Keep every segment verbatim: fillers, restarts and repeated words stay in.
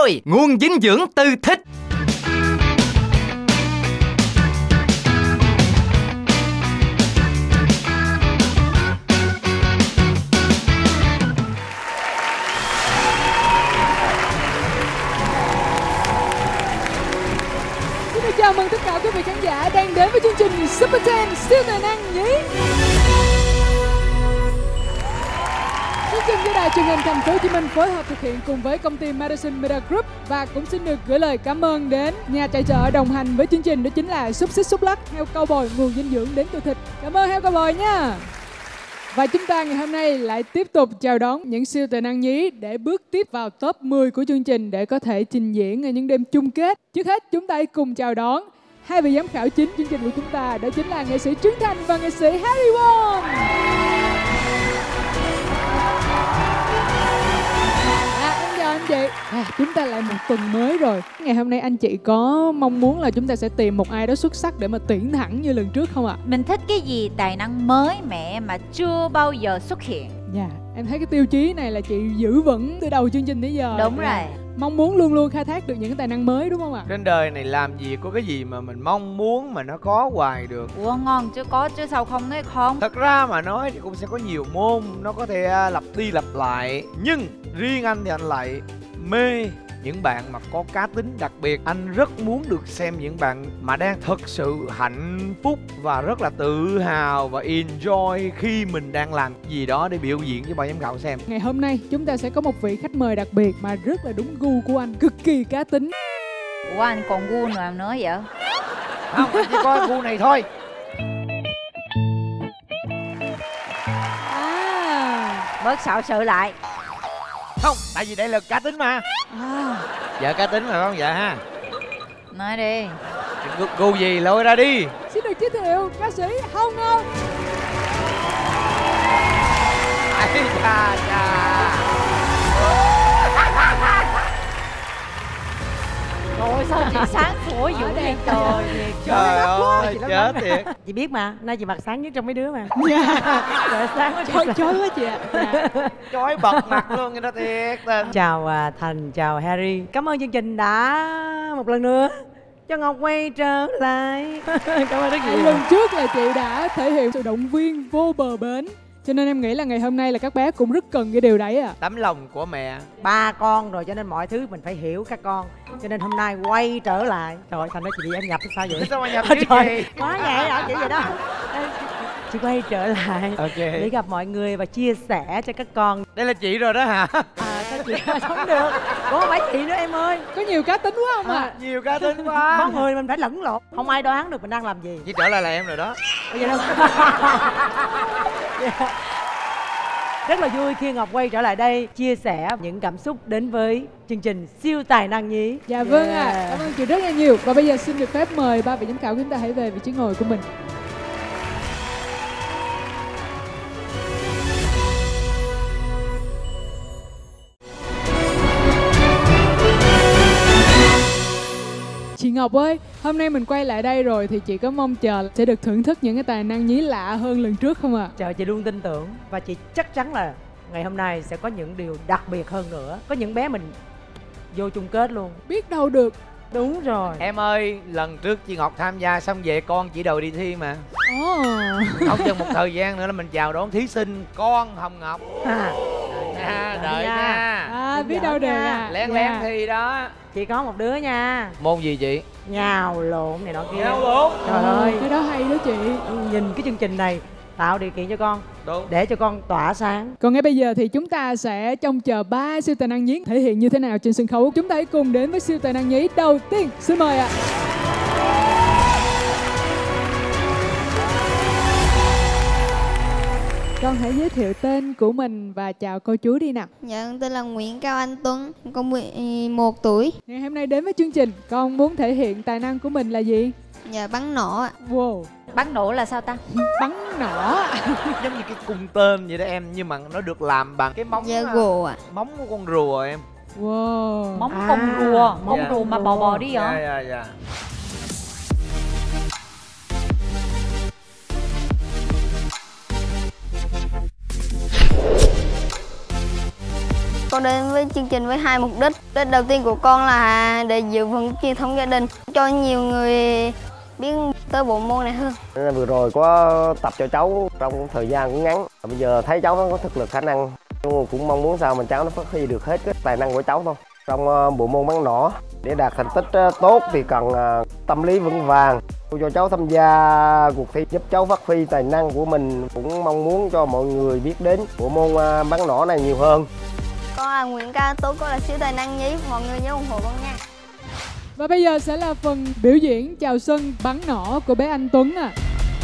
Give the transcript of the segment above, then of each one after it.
rồi, nguồn dinh dưỡng từ thịt. Chào mừng tất cả quý vị khán giả đang đến với chương trình Super Ten siêu tài năng nhí. Chương trình do Đài Truyền hình Thành phố Hồ Chí Minh phối hợp thực hiện cùng với công ty Madison Media Group, và cũng xin được gửi lời cảm ơn đến nhà tài trợ đồng hành với chương trình, đó chính là xúc xích xúc lắc heo cao bồi, nguồn dinh dưỡng đến từ thịt. Cảm ơn heo cao bồi nha. Và chúng ta ngày hôm nay lại tiếp tục chào đón những siêu tài năng nhí để bước tiếp vào top mười của chương trình để có thể trình diễn ở những đêm chung kết. Trước hết chúng ta hãy cùng chào đón hai vị giám khảo chính chương trình của chúng ta, đó chính là nghệ sĩ Trấn Thành và nghệ sĩ Harry Won. À, em chào anh chị. À, chúng ta lại một tuần mới rồi. Ngày hôm nay anh chị có mong muốn là chúng ta sẽ tìm một ai đó xuất sắc để mà tuyển thẳng như lần trước không ạ? Mình thích cái gì tài năng mới mẻ mà chưa bao giờ xuất hiện. Dạ, yeah, em thấy cái tiêu chí này là chị giữ vững từ đầu chương trình đến giờ. Đúng rồi. Mong muốn luôn luôn khai thác được những cái tài năng mới, đúng không ạ? Trên đời này làm gì có cái gì mà mình mong muốn mà nó có hoài được. Ủa ngon chứ có chứ sao không nói không. Thật ra mà nói thì cũng sẽ có nhiều môn nó có thể lặp đi lặp lại, nhưng riêng anh thì anh lại mê những bạn mà có cá tính đặc biệt. Anh rất muốn được xem những bạn mà đang thật sự hạnh phúc và rất là tự hào và enjoy khi mình đang làm gì đó để biểu diễn cho ban giám khảo xem. Ngày hôm nay chúng ta sẽ có một vị khách mời đặc biệt mà rất là đúng gu của anh, cực kỳ cá tính. Ủa anh còn gu nào nữa vậy? Không, anh chỉ có gu này thôi. À, bớt xạo sự lại. Không, tại vì đây là cá tính mà. À, Dạ cá tính mà không dạ ha. Nói đi. Gu, gu gì lôi ra đi. xin được giới thiệu ca sĩ Hồng Ngọc. Ai cha cha. Trời sao chị sáng sủa dữ vậy trời. Trời ơi chết thiệt. Chị biết mà, nay chị mặt sáng nhất trong mấy đứa mà. Dạ. Sáng quá Chói chói quá chị ạ. Dạ. Chói bật mặt luôn vậy đó thiệt tình. Chào à, Thành, chào Harry. Cảm ơn chương trình đã một lần nữa cho Ngọc quay trở lại. Cảm ơn rất À, nhiều. lần trước là chị đã thể hiện sự động viên vô bờ bến, cho nên em nghĩ là ngày hôm nay là các bé cũng rất cần cái điều đấy ạ. À. Tấm lòng của mẹ. Ba con rồi cho nên mọi thứ mình phải hiểu các con. Cho nên hôm nay quay trở lại. Trời ơi, Thành nói chị đi em nhập sao vậy? Sao mà nhập Trời, cái gì? quá nhẹ đó, chị vậy đó. Chị quay trở lại Ok. để gặp mọi người và chia sẻ cho các con. Đây là chị rồi đó hả? À, sao chị sống được? Có phải chị nữa em ơi. Có nhiều cá tính quá không ạ? À? Nhiều cá tính quá. Con người mình phải lẫn lộn, không ai đoán được mình đang làm gì. Chị trở lại là em rồi đó. Bây giờ đâu. Yeah. Rất là vui khi Ngọc quay trở lại đây chia sẻ những cảm xúc đến với chương trình siêu tài năng nhí. Dạ vâng ạ, Yeah. à, cảm ơn chị rất là nhiều. Và bây giờ xin được phép mời ba vị giám khảo chúng ta hãy về vị trí ngồi của mình. Chị Ngọc ơi, hôm nay mình quay lại đây rồi thì chị có mong chờ sẽ được thưởng thức những cái tài năng nhí lạ hơn lần trước không ạ? À? Trời, chị luôn tin tưởng và chị chắc chắn là ngày hôm nay sẽ có những điều đặc biệt hơn nữa. Có những bé mình vô chung kết luôn. Biết đâu được. Đúng rồi. Em ơi, lần trước chị Ngọc tham gia xong về con chỉ đòi đi thi mà. Ồ. Oh. Không chừng một thời gian nữa là mình chào đón thí sinh con Hồng Ngọc. À, À, đợi nha. nha. À, biết đâu được à. Lén dạ. lén thi đó. chị có một đứa nha. Môn gì chị? Nhào lộn này nọ kia. Nhào lộn. Trời Ồ, ơi, cái đó hay đó chị. nhìn cái chương trình này tạo điều kiện cho con. Đúng. Để cho con tỏa sáng. Còn ngay bây giờ thì chúng ta sẽ trông chờ ba siêu tài năng nhí thể hiện như thế nào trên sân khấu. Chúng ta hãy cùng đến với siêu tài năng nhí đầu tiên. Xin mời ạ. Con hãy giới thiệu tên của mình và chào cô chú đi nào. Dạ, con tên là Nguyễn Cao Anh Tuấn, con mười một tuổi. Ngày hôm nay đến với chương trình, con muốn thể hiện tài năng của mình là gì? Dạ, bắn nổ ạ. Wow. Bắn nổ là sao ta? Bắn nỏ. Giống như cái cung tên vậy đó em, nhưng mà nó được làm bằng cái móng Dạ, gồ ạ. móng của con rùa em. Wow. Móng À, con rùa, móng dạ. rùa mà bò bò đi hả? Dạ dạ dạ. Con đến với chương trình với hai mục đích. Mục đích đầu tiên của con là để giữ vững truyền thống gia đình, cho nhiều người biết tới bộ môn này hơn. Vừa rồi có tập cho cháu trong thời gian cũng ngắn. Bây giờ thấy cháu nó có thực lực khả năng, cũng mong muốn sao mà cháu nó phát huy được hết cái tài năng của cháu thôi. Trong bộ môn bắn nỏ để đạt thành tích tốt thì cần tâm lý vững vàng. Tôi cho cháu tham gia cuộc thi giúp cháu phát huy tài năng của mình, cũng mong muốn cho mọi người biết đến bộ môn bắn nỏ này nhiều hơn. Con là Nguyễn Ca Tú, con là siêu tài năng nhí, mọi người nhớ ủng hộ con nha. Và bây giờ sẽ là phần biểu diễn chào sân bắn nỏ của bé Anh Tuấn à.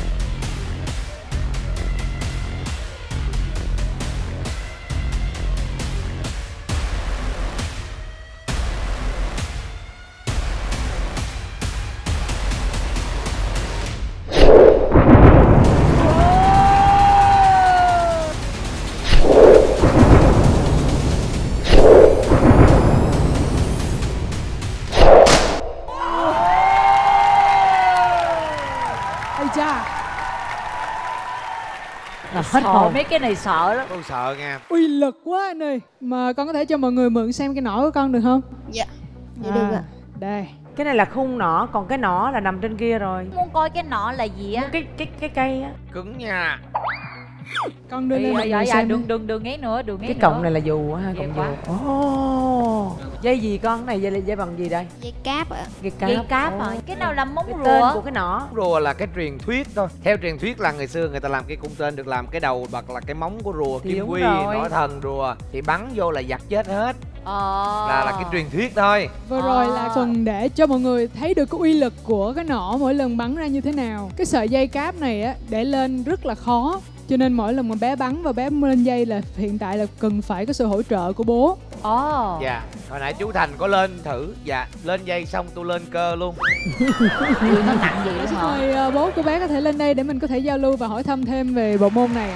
Sợ mấy cái này sợ lắm. Con sợ nha. Uy lực quá anh ơi. Mà con có thể cho mọi người mượn xem cái nỏ của con được không? Dạ. Dạ À, được ạ. đây. Cái này là khung nỏ, còn cái nỏ là nằm trên kia rồi. Muốn coi cái nọ là gì á? Cái cái cái cây á. Cứng nha. Con đưa lên mọi dạ, người dạ, xem. đừng đừng đừng ngáy nữa, đừng ngáy Cái nữa. cọng này là dù ha, Ghê cọng quá. dù. Ồ. Dây gì con? Cái này dây là dây bằng gì đây? Dây cáp ạ. Dây cáp. Dây cáp hả? Ồ. Cái nào là móng Cái rùa? tên của cái nỏ. Rùa là cái truyền thuyết thôi. Theo truyền thuyết là ngày xưa người ta làm cái cung tên được làm cái đầu bật là cái móng của rùa, Thì kim đúng quy, rồi. nỏ thần rùa thì bắn vô là giặt chết hết. Ờ. Là là cái truyền thuyết thôi. Vừa rồi À. là phần để cho mọi người thấy được cái uy lực của cái nỏ mỗi lần bắn ra như thế nào. Cái sợi dây cáp này á để lên rất là khó, cho nên mỗi lần mà bé bắn và bé lên dây là hiện tại là cần phải có sự hỗ trợ của bố. Ồ. Dạ. Hồi nãy chú Thành có lên thử. Dạ. Lên dây xong tôi lên cơ luôn. Ui, nó nặng gì Và nữa xin hả? mời uh, bố của bé có thể lên đây để mình có thể giao lưu và hỏi thăm thêm về bộ môn này.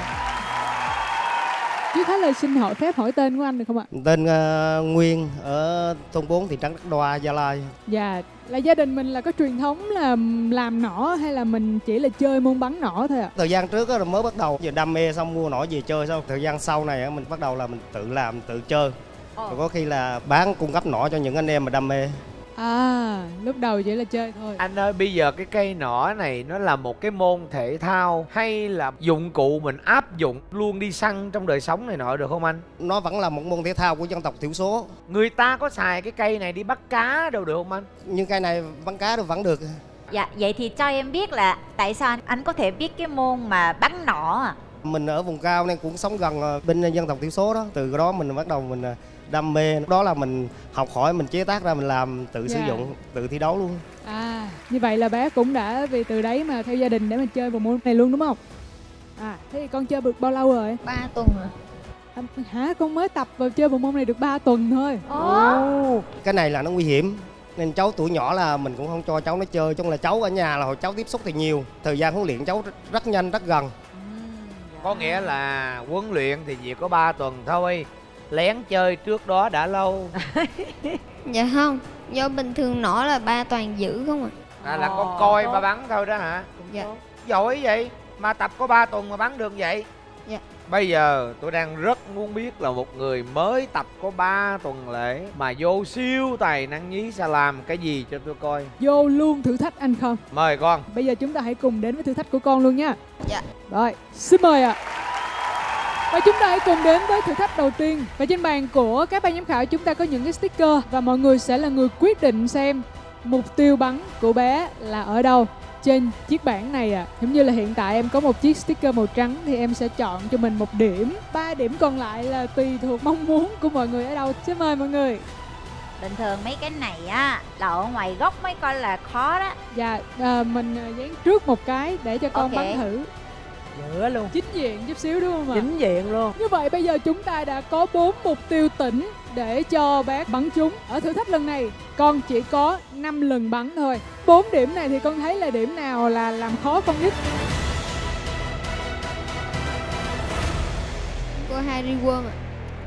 Chú Thái lời xin hỏi phép hỏi tên của anh được không ạ? Tên uh, Nguyên ở thôn bốn thị trấn Đắc Đoa, Gia Lai. Dạ, là gia đình mình là có truyền thống là làm nỏ hay là mình chỉ là chơi môn bắn nỏ thôi ạ? Thời gian trước á, rồi mới bắt đầu giờ đam mê xong mua nỏ về chơi, xong thời gian sau này á, mình bắt đầu là mình tự làm tự chơi. Ồ. Rồi có khi là bán cung cấp nỏ cho những anh em mà đam mê. À, lúc đầu chỉ là chơi thôi. Anh ơi, bây giờ cái cây nỏ này nó là một cái môn thể thao hay là dụng cụ mình áp dụng luôn đi săn trong đời sống này nọ được không anh? Nó vẫn là một môn thể thao của dân tộc thiểu số. Người ta có xài cái cây này đi bắt cá đâu được không anh? Nhưng cây này bắn cá được vẫn được. Dạ, vậy thì cho em biết là tại sao anh, anh có thể biết cái môn mà bắn nỏ à? Mình ở vùng cao nên cũng sống gần ờ, bên dân tộc thiểu số đó. Từ đó mình bắt đầu mình ờ, đam mê. Đó là mình học hỏi, mình chế tác ra, mình làm tự sử Dạ. dụng, tự thi đấu luôn. À, như vậy là bé cũng đã vì từ đấy mà theo gia đình để mà chơi bộ môn này luôn đúng không? À, thế thì con chơi được bao lâu rồi? ba tuần rồi. À, hả, con mới tập vào chơi bộ môn này được ba tuần thôi. Ồ. Cái này là nó nguy hiểm. Nên cháu tuổi nhỏ là mình cũng không cho cháu nó chơi. Trong là cháu ở nhà là hồi cháu tiếp xúc thì nhiều. Thời gian huấn luyện cháu rất, rất nhanh, rất gần. Có nghĩa là huấn luyện thì chỉ có ba tuần thôi. Lén chơi trước đó đã lâu. Dạ không, do bình thường nỏ là ba toàn giữ không ạ. À, là Ồ, con coi tốt. ba bắn thôi đó hả? Dạ. Giỏi vậy mà tập có ba tuần mà bắn được vậy. Dạ. Bây giờ tôi đang rất muốn biết là một người mới tập có ba tuần lễ mà vô siêu tài năng nhí sẽ làm cái gì cho tôi coi. Vô luôn thử thách anh không? Mời con. Bây giờ chúng ta hãy cùng đến với thử thách của con luôn nha. Dạ. Rồi, xin mời ạ. Và chúng ta hãy cùng đến với thử thách đầu tiên. Và trên bàn của các ban giám khảo chúng ta có những cái sticker và mọi người sẽ là người quyết định xem mục tiêu bắn của bé là ở đâu trên chiếc bảng này ạ. À. Giống như là hiện tại em có một chiếc sticker màu trắng thì em sẽ chọn cho mình một điểm. Ba điểm còn lại là tùy thuộc mong muốn của mọi người ở đâu. Xin mời mọi người. Bình thường mấy cái này á là ở ngoài góc mới coi là khó đó. Dạ, à, mình dán trước một cái để cho con Ok. bắn thử. Giữa luôn. Chính diện chút xíu đúng không ạ? Chính diện luôn. Như vậy bây giờ chúng ta đã có bốn mục tiêu tỉnh để cho bác bắn trúng. Ở thử thách lần này con chỉ có năm lần bắn thôi. Bốn điểm này thì con thấy là điểm nào là làm khó con nhất? Cô Harry Quân ạ.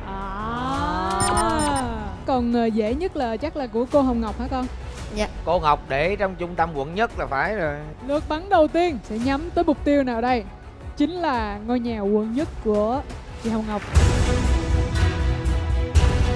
À. Còn ờ, dễ nhất là chắc là của cô Hồng Ngọc hả con? Dạ. Cô Ngọc để trong trung tâm quận nhất là phải rồi. Lượt bắn đầu tiên sẽ nhắm tới mục tiêu nào đây? Chính là ngôi nhà quận nhất của chị Hồng Ngọc.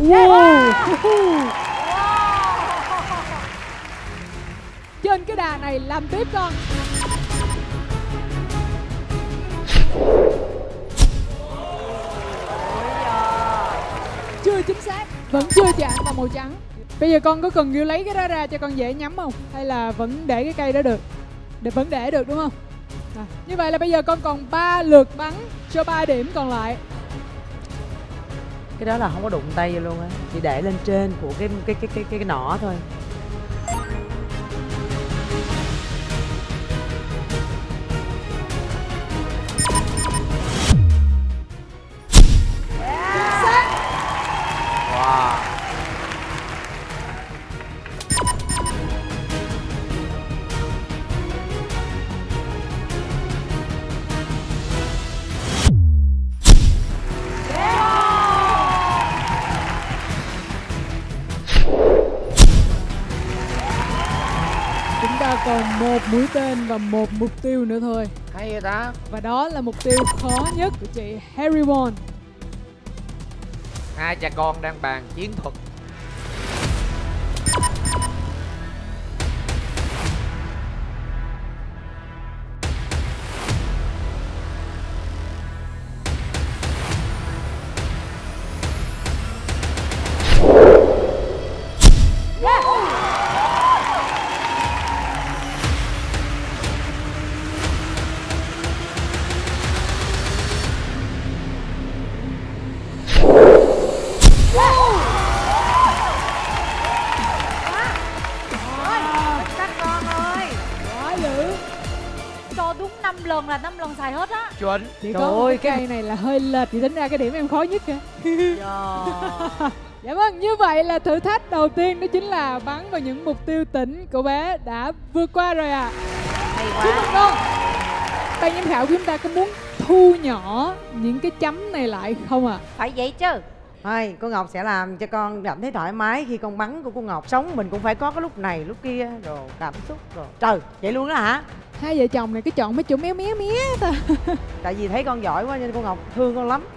Wow. Trên cái đà này làm tiếp con. Chưa chính xác, vẫn chưa chạm vào màu trắng. Bây giờ con có cần Ghiu lấy cái đó ra cho con dễ nhắm không? Hay là vẫn để cái cây đó được? Để vẫn để được đúng không? À, như vậy là bây giờ con còn ba lượt bắn cho ba điểm còn lại. Cái đó là không có đụng tay vô luôn á, chỉ để lên trên của cái cái cái cái cái, cái nỏ thôi. Wow. Chúng ta còn một mũi tên và một mục tiêu nữa thôi. Hay vậy ta. Và đó là mục tiêu khó nhất của chị Harry Won. Hai cha con đang bàn chiến thuật. năm lần là năm lần xài hết á. Chuẩn. Chỉ có ơi, cái cây này là hơi lệch thì tính ra cái điểm em khó nhất kìa. Dạ vâng, như vậy là thử thách đầu tiên đó chính là bắn vào những mục tiêu tỉnh. Cậu bé đã vượt qua rồi ạ. Hay Chúc mừng con. Ban giám khảo của chúng ta có muốn thu nhỏ những cái chấm này lại không ạ? À? Phải vậy chứ. Thôi, cô Ngọc sẽ làm cho con cảm thấy thoải mái khi con bắn của cô Ngọc. Sống mình cũng phải có cái lúc này, lúc kia, rồi cảm xúc rồi. Trời, vậy luôn đó hả? Hai vợ chồng này cứ chọn mấy chỗ méo méo mé ta. Tại vì thấy con giỏi quá nên cô Ngọc thương con lắm.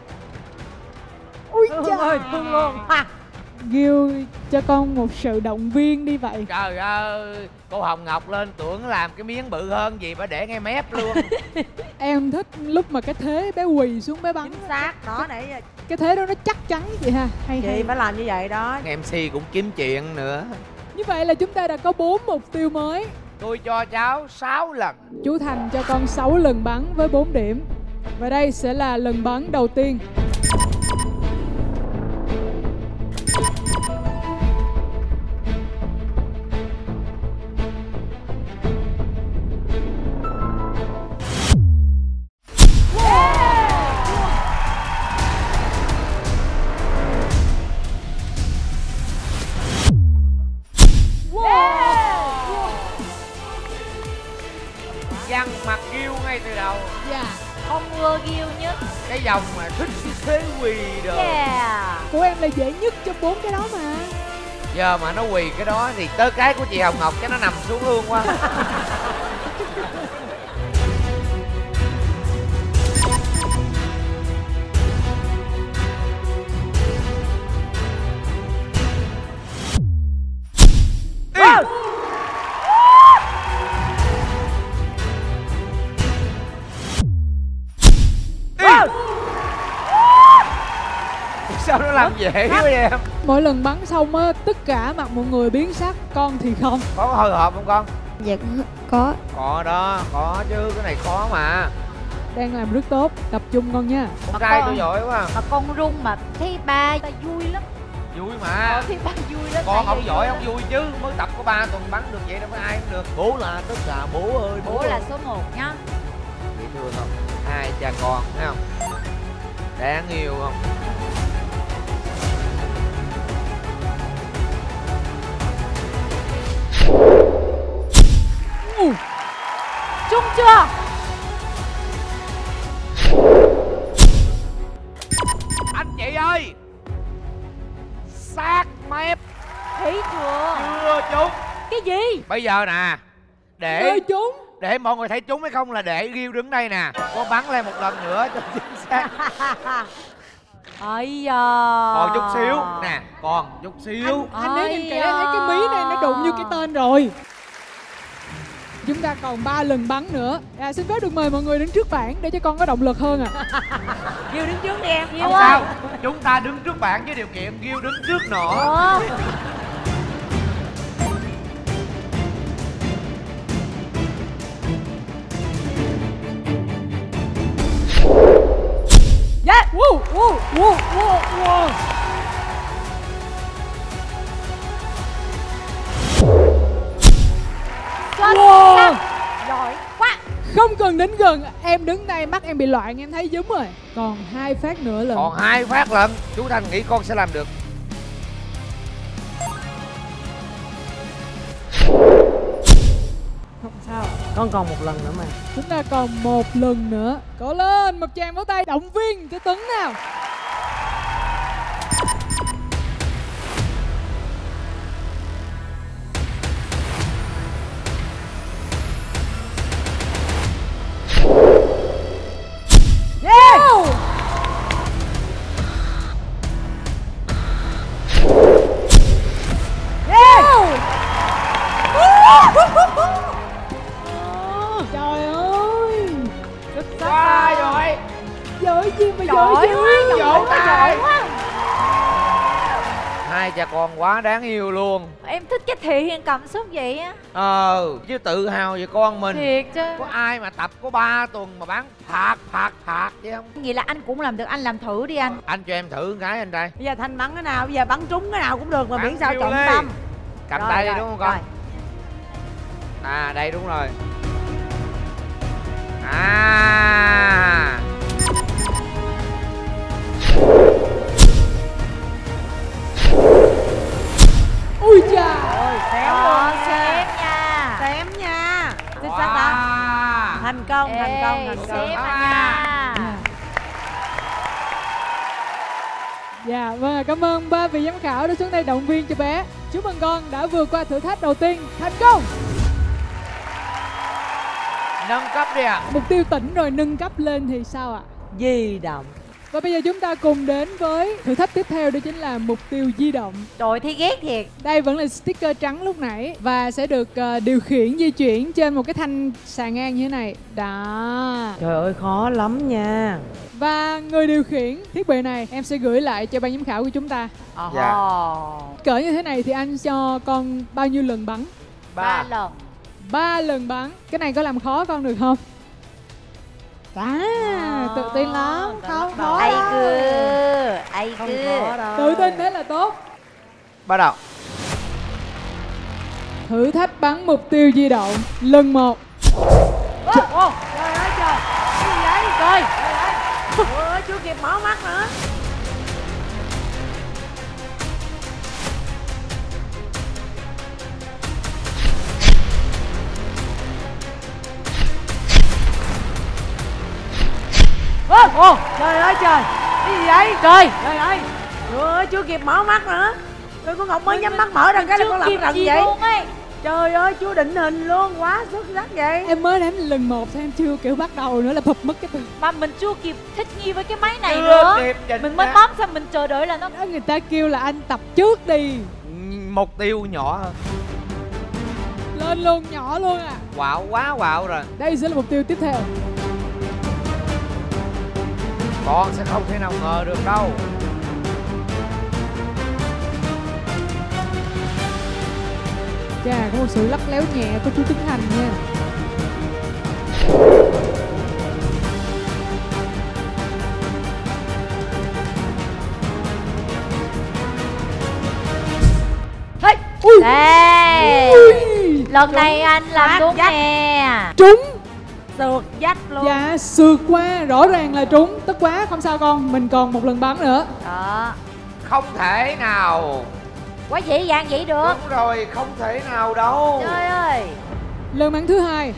Ui thương trời ơi, thương luôn. Ha. Ghiu cho con một sự động viên đi vậy. Trời ơi, cô Hồng Ngọc lên tưởng làm cái miếng bự hơn gì phải để ngay mép luôn. Em thích lúc mà cái thế bé quỳ xuống bé bắn. Chính xác, đó để cái thế đó nó chắc chắn chị ha. Hay chị hay. phải làm như vậy đó. em xê cũng kiếm chuyện nữa. Như vậy là chúng ta đã có bốn mục tiêu mới. Tôi cho cháu sáu lần. Chú Thành cho con sáu lần bắn với bốn điểm. Và đây sẽ là lần bắn đầu tiên. Văn mặt Ghiu ngay từ đầu. Dạ. Không ưa Ghiu nhất. Cái dòng mà thích cái thế quỳ đồ. Yeah. Của em là dễ nhất trong bốn cái đó mà. Giờ mà nó quỳ cái đó thì tới cái của chị Hồng Ngọc cái nó nằm xuống luôn quá. Sao nó làm dễ quá vậy em? Mỗi lần bắn xong á, tất cả mặt mọi người biến sắc, con thì không. Có hồi hộp không con? Dạ có. Có đó, có chứ, cái này khó mà. Đang làm rất tốt, tập trung con nha. Con trai tôi giỏi quá. Mà con run mà thấy ba ta vui lắm. Vui mà. Thấy ba vui lắm. Con không giỏi không vui chứ, mới tập có ba tuần bắn được vậy đâu phải ai cũng được. Bố là tất cả, bố ơi bố. Bố là số một nhá. Dễ thương không? Hai cha con, thấy không? Đáng yêu không? Ừ. Trúng chưa? Anh chị ơi, sát mép. Thấy chưa? Chưa trúng. Cái gì? Bây giờ nè, để Ơi chúng. để mọi người thấy trúng hay không là để Ghiu đứng đây nè. Con bắn lên một lần nữa cho chính xác. Ây da. Còn chút xíu nè, còn chút xíu. Anh, anh nếu nhìn kỹ Ây thấy cái mí này nó đụng như cái tên rồi. Chúng ta còn ba lần bắn nữa. À, xin phép được mời mọi người đứng trước bảng để cho con có động lực hơn ạ. À. Ghiêu đứng trước đi em. Ghiêu Không ơi. sao, chúng ta đứng trước bạn với điều kiện Ghiêu đứng trước nữa. Ủa? Yeah. Woo, woo, woo, woo, woo. Xuất Wow. sắc. Giỏi quá. Không cần đến gần, em đứng đây mắt em bị loạn, em thấy giống rồi. Còn hai phát nữa lần. Còn hai phát lận. Chú Thành nghĩ con sẽ làm được. Không sao. Con còn một lần nữa mà. Chúng ta còn một lần nữa. Cố lên, một tràng vỗ tay động viên cho Tuấn nào. Yeah. Wow. Yeah. Trời ơi, Xuất sắc. Quá giỏi. giỏi gì mà Giỏi giỏi dữ. quá, giỏi quá, giỏi quá. Hai cha con quá đáng yêu luôn. Em thích cái thể hiện cảm xúc vậy á. Ờ, chứ tự hào về con mình. Thiệt chứ. Có ai mà tập có ba tuần mà bán phạt phạt phạt chứ không? Vậy là anh cũng làm được, anh làm thử đi anh. Anh cho em thử cái anh đây. Bây giờ Thanh bắn cái nào, bây giờ bắn trúng cái nào cũng được mà Bắn miễn sao kêu trọng lên. tâm. Cầm Rồi, tay rồi, đi đúng không con? rồi. À đây đúng rồi. À. Ui chà. Ôi, xém Đó, luôn xém nha. nha. Xém nha. Xuất sắc đó. Wow. Thành công, thành công, thành công. Xém à nha. Dạ, vâng ạ, cảm ơn ba vị giám khảo đã xuống đây động viên cho bé. Chúc mừng con đã vượt qua thử thách đầu tiên thành công. Nâng cấp đi ạ. Mục tiêu tỉnh rồi nâng cấp lên thì sao ạ? Di động. Và bây giờ chúng ta cùng đến với thử thách tiếp theo, đó chính là mục tiêu di động. Trời thấy ghét thiệt. Đây vẫn là sticker trắng lúc nãy và sẽ được uh, điều khiển di chuyển trên một cái thanh xà ngang như thế này. Đó. Trời ơi khó lắm nha. Và người điều khiển thiết bị này em sẽ gửi lại cho ban giám khảo của chúng ta. Dạ. Cỡ như thế này thì anh cho con bao nhiêu lần bắn? Ba lần. Ba lần bắn. Cái này có làm khó con được không? À, tự tin lắm, không khó Ai đâu. cứ, ai Không cứ. khó đâu. Tự tin thế là tốt. Bắt đầu. Thử thách bắn mục tiêu di động lần một. Ô, ô, trời ơi trời. Cái gì vậy? Trời. Trời ơi. Ôi ơi, chưa kịp mở mắt nữa. Ô, ô, trời ơi trời. Cái gì vậy? Trời. Trời ơi. Trời ơi, chưa kịp mở mắt nữa. Rồi con Ngọc mới nhắm mắt mở ra cái là con làm rần vậy. Luôn ấy. Trời ơi, chưa định hình luôn, quá xuất sắc vậy. Em mới đến lần một thôi, em chưa kiểu bắt đầu nữa là phập mất cái từ. Mà mình chưa kịp thích nghi với cái máy này Chưa nữa. kịp chỉnh Mình mới ra. bấm xong mình chờ đợi là nó. Đó, người ta kêu là anh tập trước đi. Mục tiêu nhỏ hơn. Lên luôn, nhỏ luôn à. Quạo quá quạo rồi. Đây sẽ là mục tiêu tiếp theo. Con sẽ không thể nào ngờ được đâu. Chà, có một sự lắc léo nhẹ của chú Tuấn Thành nha. Hey. Ui. Đây. Ui. Lần này anh làm Phát đúng dắt. nè. Trúng. Sượt dắt luôn. Dạ, sượt qua, rõ ràng là trúng. Tức quá, không sao con, mình còn một lần bắn nữa. Đó. Không thể nào. Quá dễ dàng vậy được. Đúng rồi, không thể nào đâu. Trời ơi. Lần bắn thứ hai.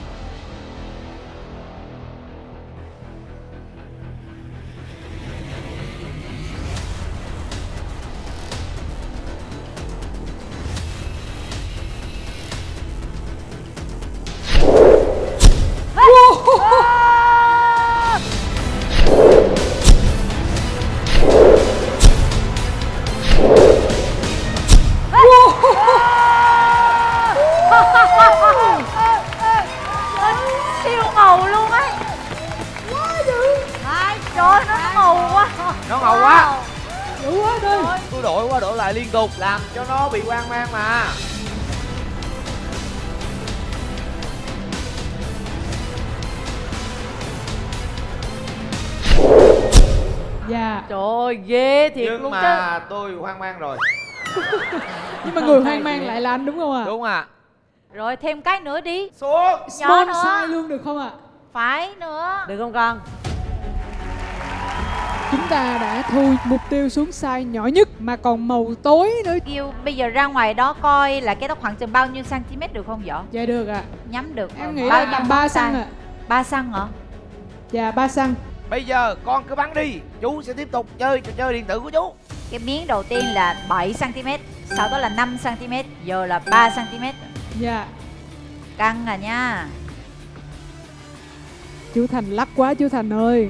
Nó ngầu quá. Đủ quá đi. Tôi đổi qua đổi lại liên tục làm cho nó bị hoang mang mà. Dạ. Trời ơi ghê thiệt Nhưng luôn mà chứ. tôi hoang mang rồi. Nhưng mà người hoang mang lại là anh đúng không ạ? Đúng à. Rồi thêm cái nữa đi. Xuống. Nhỏ nữa. Sponsor luôn được không ạ? Phải nữa. Được không con? Chúng ta đã thu mục tiêu xuống size nhỏ nhất mà còn màu tối nữa. Yêu bây giờ ra ngoài đó coi là cái đó khoảng chừng bao nhiêu cm được không vợ? Dạ được ạ. Nhắm được. Em nghĩ là tầm ba xăng ạ. ba xăng hả? Dạ ba xăng. Bây giờ con cứ bắn đi. Chú sẽ tiếp tục chơi trò chơi điện tử của chú. Cái miếng đầu tiên là bảy xăng-ti mét, sau đó là năm xăng-ti-mét, giờ là ba xăng-ti-mét. Dạ. Căng à nha. Chú Thành lắc quá chú Thành ơi.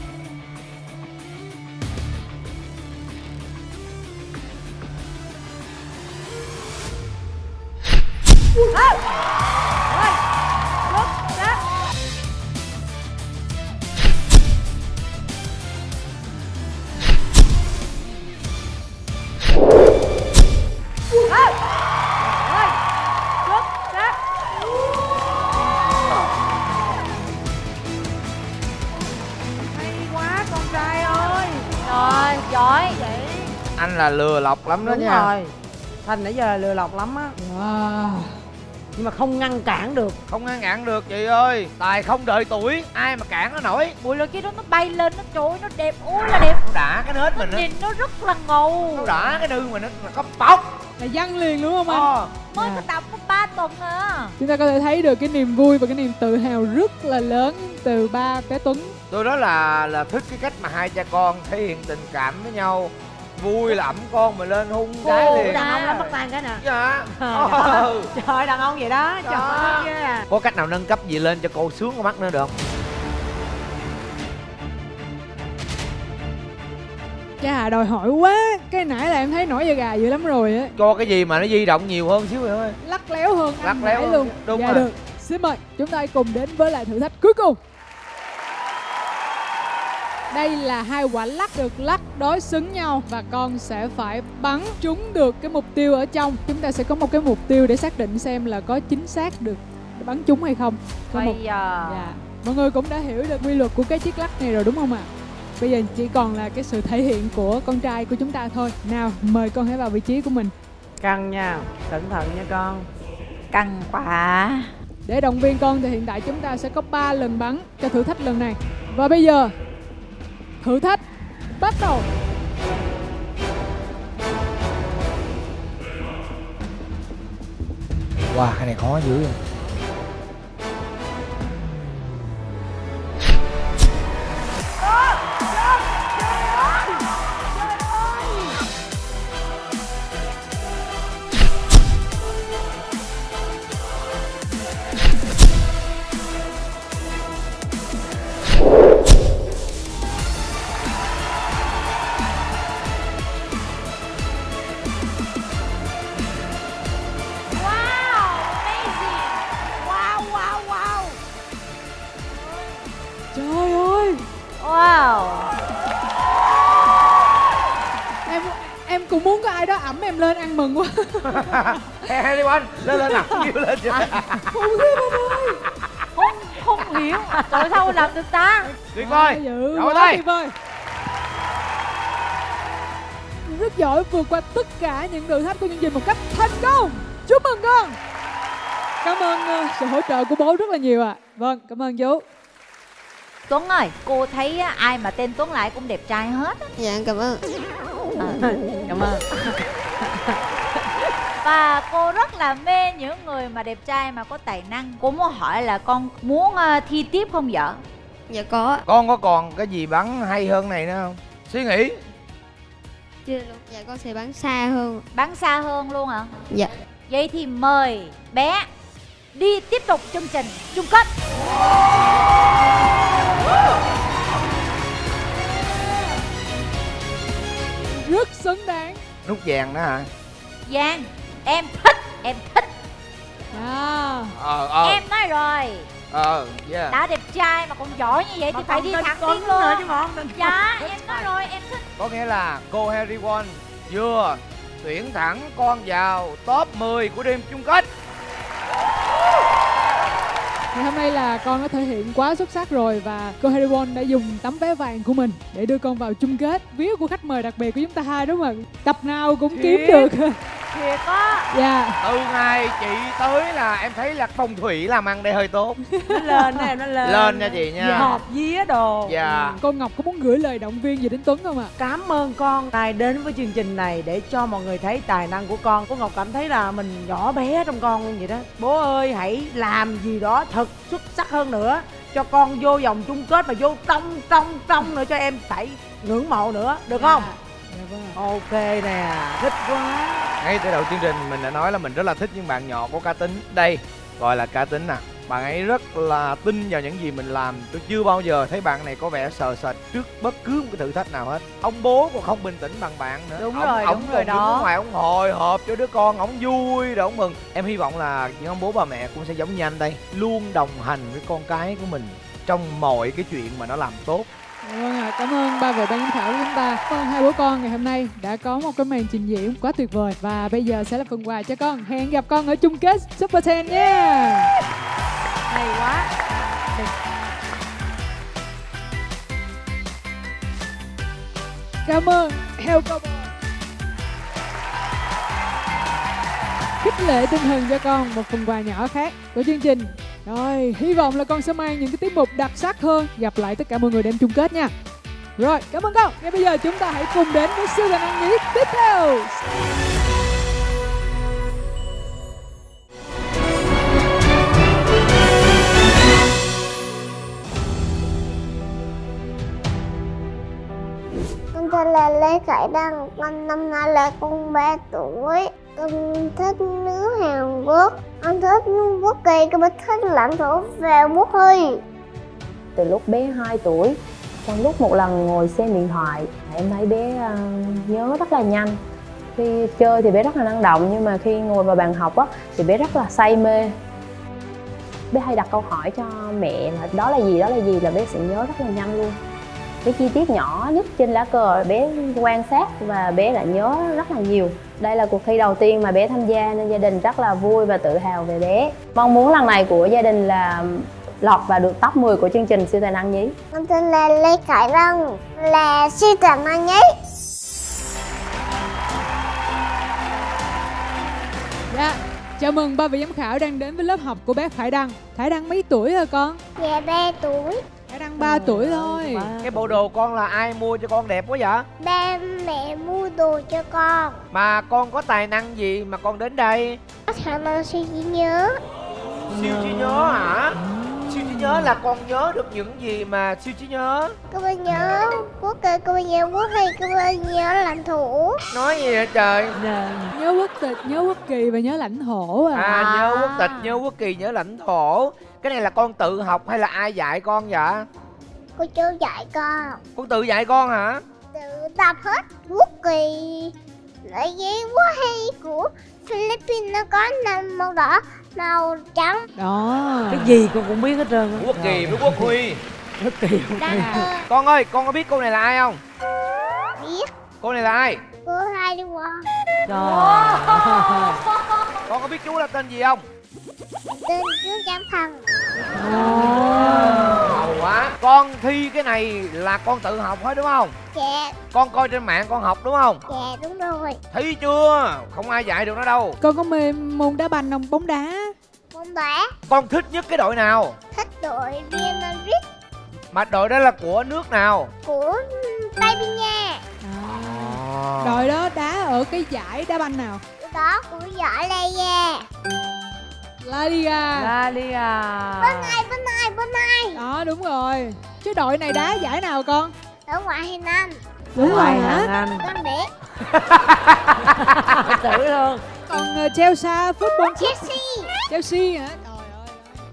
Anh là lừa lọc lắm đó Đúng nha. rồi. Thành nãy giờ là lừa lọc lắm á. Wow. Nhưng mà không ngăn cản được. Không ngăn cản được chị ơi. Tài không đợi tuổi. Ai mà cản nó nổi. Bụi lôi kia đó nó bay lên, nó trời ơi, nó đẹp, ôi là đẹp. Nó đã cái nết mình Nó á. nhìn nó rất là ngầu. Nó đã cái nư mà nó nó có bóc. Là văng liền đúng không anh? Ờ. Mới Dạ. có tập có ba tuần à. Chúng ta có thể thấy được cái niềm vui và cái niềm tự hào rất là lớn từ ba bé Tuấn. Tôi nói là là thích cái cách mà hai cha con thể hiện tình cảm với nhau. Vui là ẵm con mà lên hung cái Cô liền. đàn ông lắm bắt tay cái nè. Dạ. Ờ, Ừ. Trời đàn ông vậy đó. Trời ơi yeah. Có cách nào nâng cấp gì lên cho cô sướng con mắt nữa được không? Chà đòi hỏi quá. Cái nãy là em thấy nổi da gà dữ lắm rồi á. Cho cái gì mà nó di động nhiều hơn xíu rồi thôi. Lắc léo hơn Lắc anh léo nãy hơn. luôn. Đúng Dạ rồi. được. Xin mời chúng ta cùng đến với lại thử thách cuối cùng. Đây là hai quả lắc được lắc đối xứng nhau và con sẽ phải bắn trúng được cái mục tiêu ở trong. Chúng ta sẽ có một cái mục tiêu để xác định xem là có chính xác được bắn trúng hay không. Có Bây một... giờ Dạ. Mọi người cũng đã hiểu được quy luật của cái chiếc lắc này rồi đúng không ạ? Bây giờ chỉ còn là cái sự thể hiện của con trai của chúng ta thôi. Nào, mời con hãy vào vị trí của mình. Căng nha, cẩn thận nha con. căng quá. Để động viên con thì hiện tại chúng ta sẽ có ba lần bắn cho thử thách lần này. Và bây giờ thử thách bắt đầu. Wow, cái này khó dữ rồi. Trời ơi, Wow. em em cũng muốn có ai đó ẵm em lên ăn mừng quá. Hey, hey, đi anh, lên lên nào, kêu lên chưa? Khủng khiếp anh ơi. Không không hiểu. Trời sao làm được ta? Tuyệt vời. Dữ Chào quá tay. tuyệt vời. Rất giỏi vượt qua tất cả những thử thách của chương trình một cách thành công. Chúc mừng con. Cảm ơn uh, sự hỗ trợ của bố rất là nhiều ạ. À. Vâng, cảm ơn chú. Tuấn ơi, cô thấy á, ai mà tên Tuấn lại cũng đẹp trai hết á. Dạ cảm ơn. Ờ. Cảm ơn. Và cô rất là mê những người mà đẹp trai mà có tài năng. Cô muốn hỏi là con muốn uh, thi tiếp không vợ? Dạ có. Con có còn cái gì bắn hay hơn này nữa không? Suy nghĩ. Chưa luôn. Dạ con sẽ bắn xa hơn. Bắn xa hơn luôn hả? Dạ. Vậy thì mời bé đi tiếp tục chương trình chung kết. Rất xứng đáng. Nút vàng đó hả? Giang, em thích, em thích. À. Ờ, ờ. Em nói rồi. Ờ, yeah. Đã đẹp trai mà còn giỏi như vậy Mà thì phải còn đi tên thẳng Tuấn tiến nữa luôn. chứ bộ. Dạ, em nói rồi, em thích Có nghĩa là cô Harry Won vừa tuyển thẳng con vào top mười của đêm chung kết. Ngày hôm nay là con đã thể hiện quá xuất sắc rồi và cô Harry Won đã dùng tấm vé vàng của mình để đưa con vào chung kết. Vía của khách mời đặc biệt của chúng ta hai đúng không ạ? Tập nào cũng kiếm được. Thiệt á. Dạ. Từ ngày chị tới là em thấy là phong thủy làm ăn đây hơi tốt. Nó lên nè, nó lên. Lên nha chị nha. Hộp vía đồ. Dạ. Cô Ngọc có muốn gửi lời động viên gì đến Tuấn không ạ? Cảm ơn con này đến với chương trình này để cho mọi người thấy tài năng của con. Cô Ngọc cảm thấy là mình nhỏ bé trong con luôn vậy đó. Bố ơi hãy làm gì đó thật xuất sắc hơn nữa cho con vô vòng chung kết mà vô trong trong trong nữa cho em phải ngưỡng mộ nữa, được không? Dạ vâng. Ok nè, thích quá. Ngay từ đầu chương trình mình đã nói là mình rất là thích những bạn nhỏ có cá tính. Đây gọi là cá tính nè. Bạn ấy rất là tin vào những gì mình làm. Tôi chưa bao giờ thấy bạn này có vẻ sờ sệt trước bất cứ một cái thử thách nào hết. Ông bố còn không bình tĩnh bằng bạn nữa. Đúng ông, rồi, ông đúng rồi còn đó. đứng ngoài ông hồi hộp cho đứa con, ông vui rồi ông mừng. Em hy vọng là những ông bố bà mẹ cũng sẽ giống như anh đây, luôn đồng hành với con cái của mình trong mọi cái chuyện mà nó làm tốt. Dạ vâng ạ, cảm ơn ba vị ban giám khảo của chúng ta. Cảm ơn hai bố con ngày hôm nay đã có một cái màn trình diễn quá tuyệt vời. Và bây giờ sẽ là phần quà cho con. Hẹn gặp con ở chung kết Super ten nha. Hay quá. Cảm ơn Heo Cowboy. Khích lệ tinh thần cho con một phần quà nhỏ khác của chương trình. Rồi, hy vọng là con sẽ mang những cái tiết mục đặc sắc hơn. Gặp lại tất cả mọi người đêm chung kết nha. Rồi, cảm ơn con. Ngay bây giờ chúng ta hãy cùng đến với siêu tài năng nhí tiếp theo. Con tên là Lê Khải Đăng, con năm nay là con ba tuổi. Con thích nước Hàn Quốc, con thích Quốc Kỳ, con thích lãnh thổ về Quốc Huy. Từ lúc bé hai tuổi, trong lúc một lần ngồi xem điện thoại, em thấy bé uh, nhớ rất là nhanh. Khi chơi thì bé rất là năng động, nhưng mà khi ngồi vào bàn học á, thì bé rất là say mê. Bé hay đặt câu hỏi cho mẹ là đó là gì, đó là gì là bé sẽ nhớ rất là nhanh luôn. Cái chi tiết nhỏ nhất trên lá cờ bé quan sát và bé lại nhớ rất là nhiều. Đây là cuộc thi đầu tiên mà bé tham gia nên gia đình rất là vui và tự hào về bé. Mong muốn lần này của gia đình là lọt vào được top mười của chương trình Siêu Tài Năng Nhí. Con tên là Lê Khải Đăng, là siêu tài năng nhí. Dạ, chào mừng ba vị giám khảo đang đến với lớp học của bé Khải Đăng. Khải Đăng mấy tuổi rồi con? Dạ ba tuổi. Khải Đăng ba tuổi thôi. Cái bộ đồ con là ai mua cho con đẹp quá vậy? Ba mẹ mua đồ cho con. Mà con có tài năng gì mà con đến đây? Có khả năng suy trí nhớ. Siêu trí nhớ hả? Siêu trí nhớ là con nhớ được những gì mà siêu trí nhớ? Con mới nhớ Quốc Kỳ, con mới nhớ Quốc Huy, con mới nhớ lãnh thổ. Nói gì vậy trời? Nhớ quốc tịch, nhớ quốc kỳ và nhớ lãnh thổ à. À, nhớ quốc tịch, nhớ quốc kỳ, nhớ lãnh thổ. Cái này là con tự học hay là ai dạy con vậy? Cô chú dạy con. Con tự dạy con hả? Tự tập hết. Quốc Kỳ lại với Quốc Huy của Philippines nó có năm màu đỏ, màu trắng. Đó. Cái gì con cũng biết hết trơn. Quốc kỳ với quốc huy. Quốc kỳ. Con ơi, con có biết cô này là ai không? Biết. Cô này là ai? Cô hai đứa con. Trời. Con có biết chú là tên gì không? Tên chú Giang Thần. Ngầu quá. Con thi cái này là con tự học hết đúng không? Dạ. Con coi trên mạng con học đúng không? Dạ đúng rồi. Thi chưa? Không ai dạy được nó đâu. Con có mê môn đá banh không? Bóng đá. Bóng đá. Con thích nhất cái đội nào? Thích đội Real Madrid. Mà đội đó là của nước nào? Của Tây Ban Nha. À. Đội đó đá ở cái giải đá banh nào? Đó của giải La Liga. La Liga. La Liga. Bên này, bên này, bên này. Đó đúng rồi. Chứ đội này đá giải nào con? Ở ngoại Hà Nam. Đúng rồi hả? Anh. Con biết. Tử luôn. Còn uh, Chelsea, football Chelsea. Chelsea hả? Trời ơi.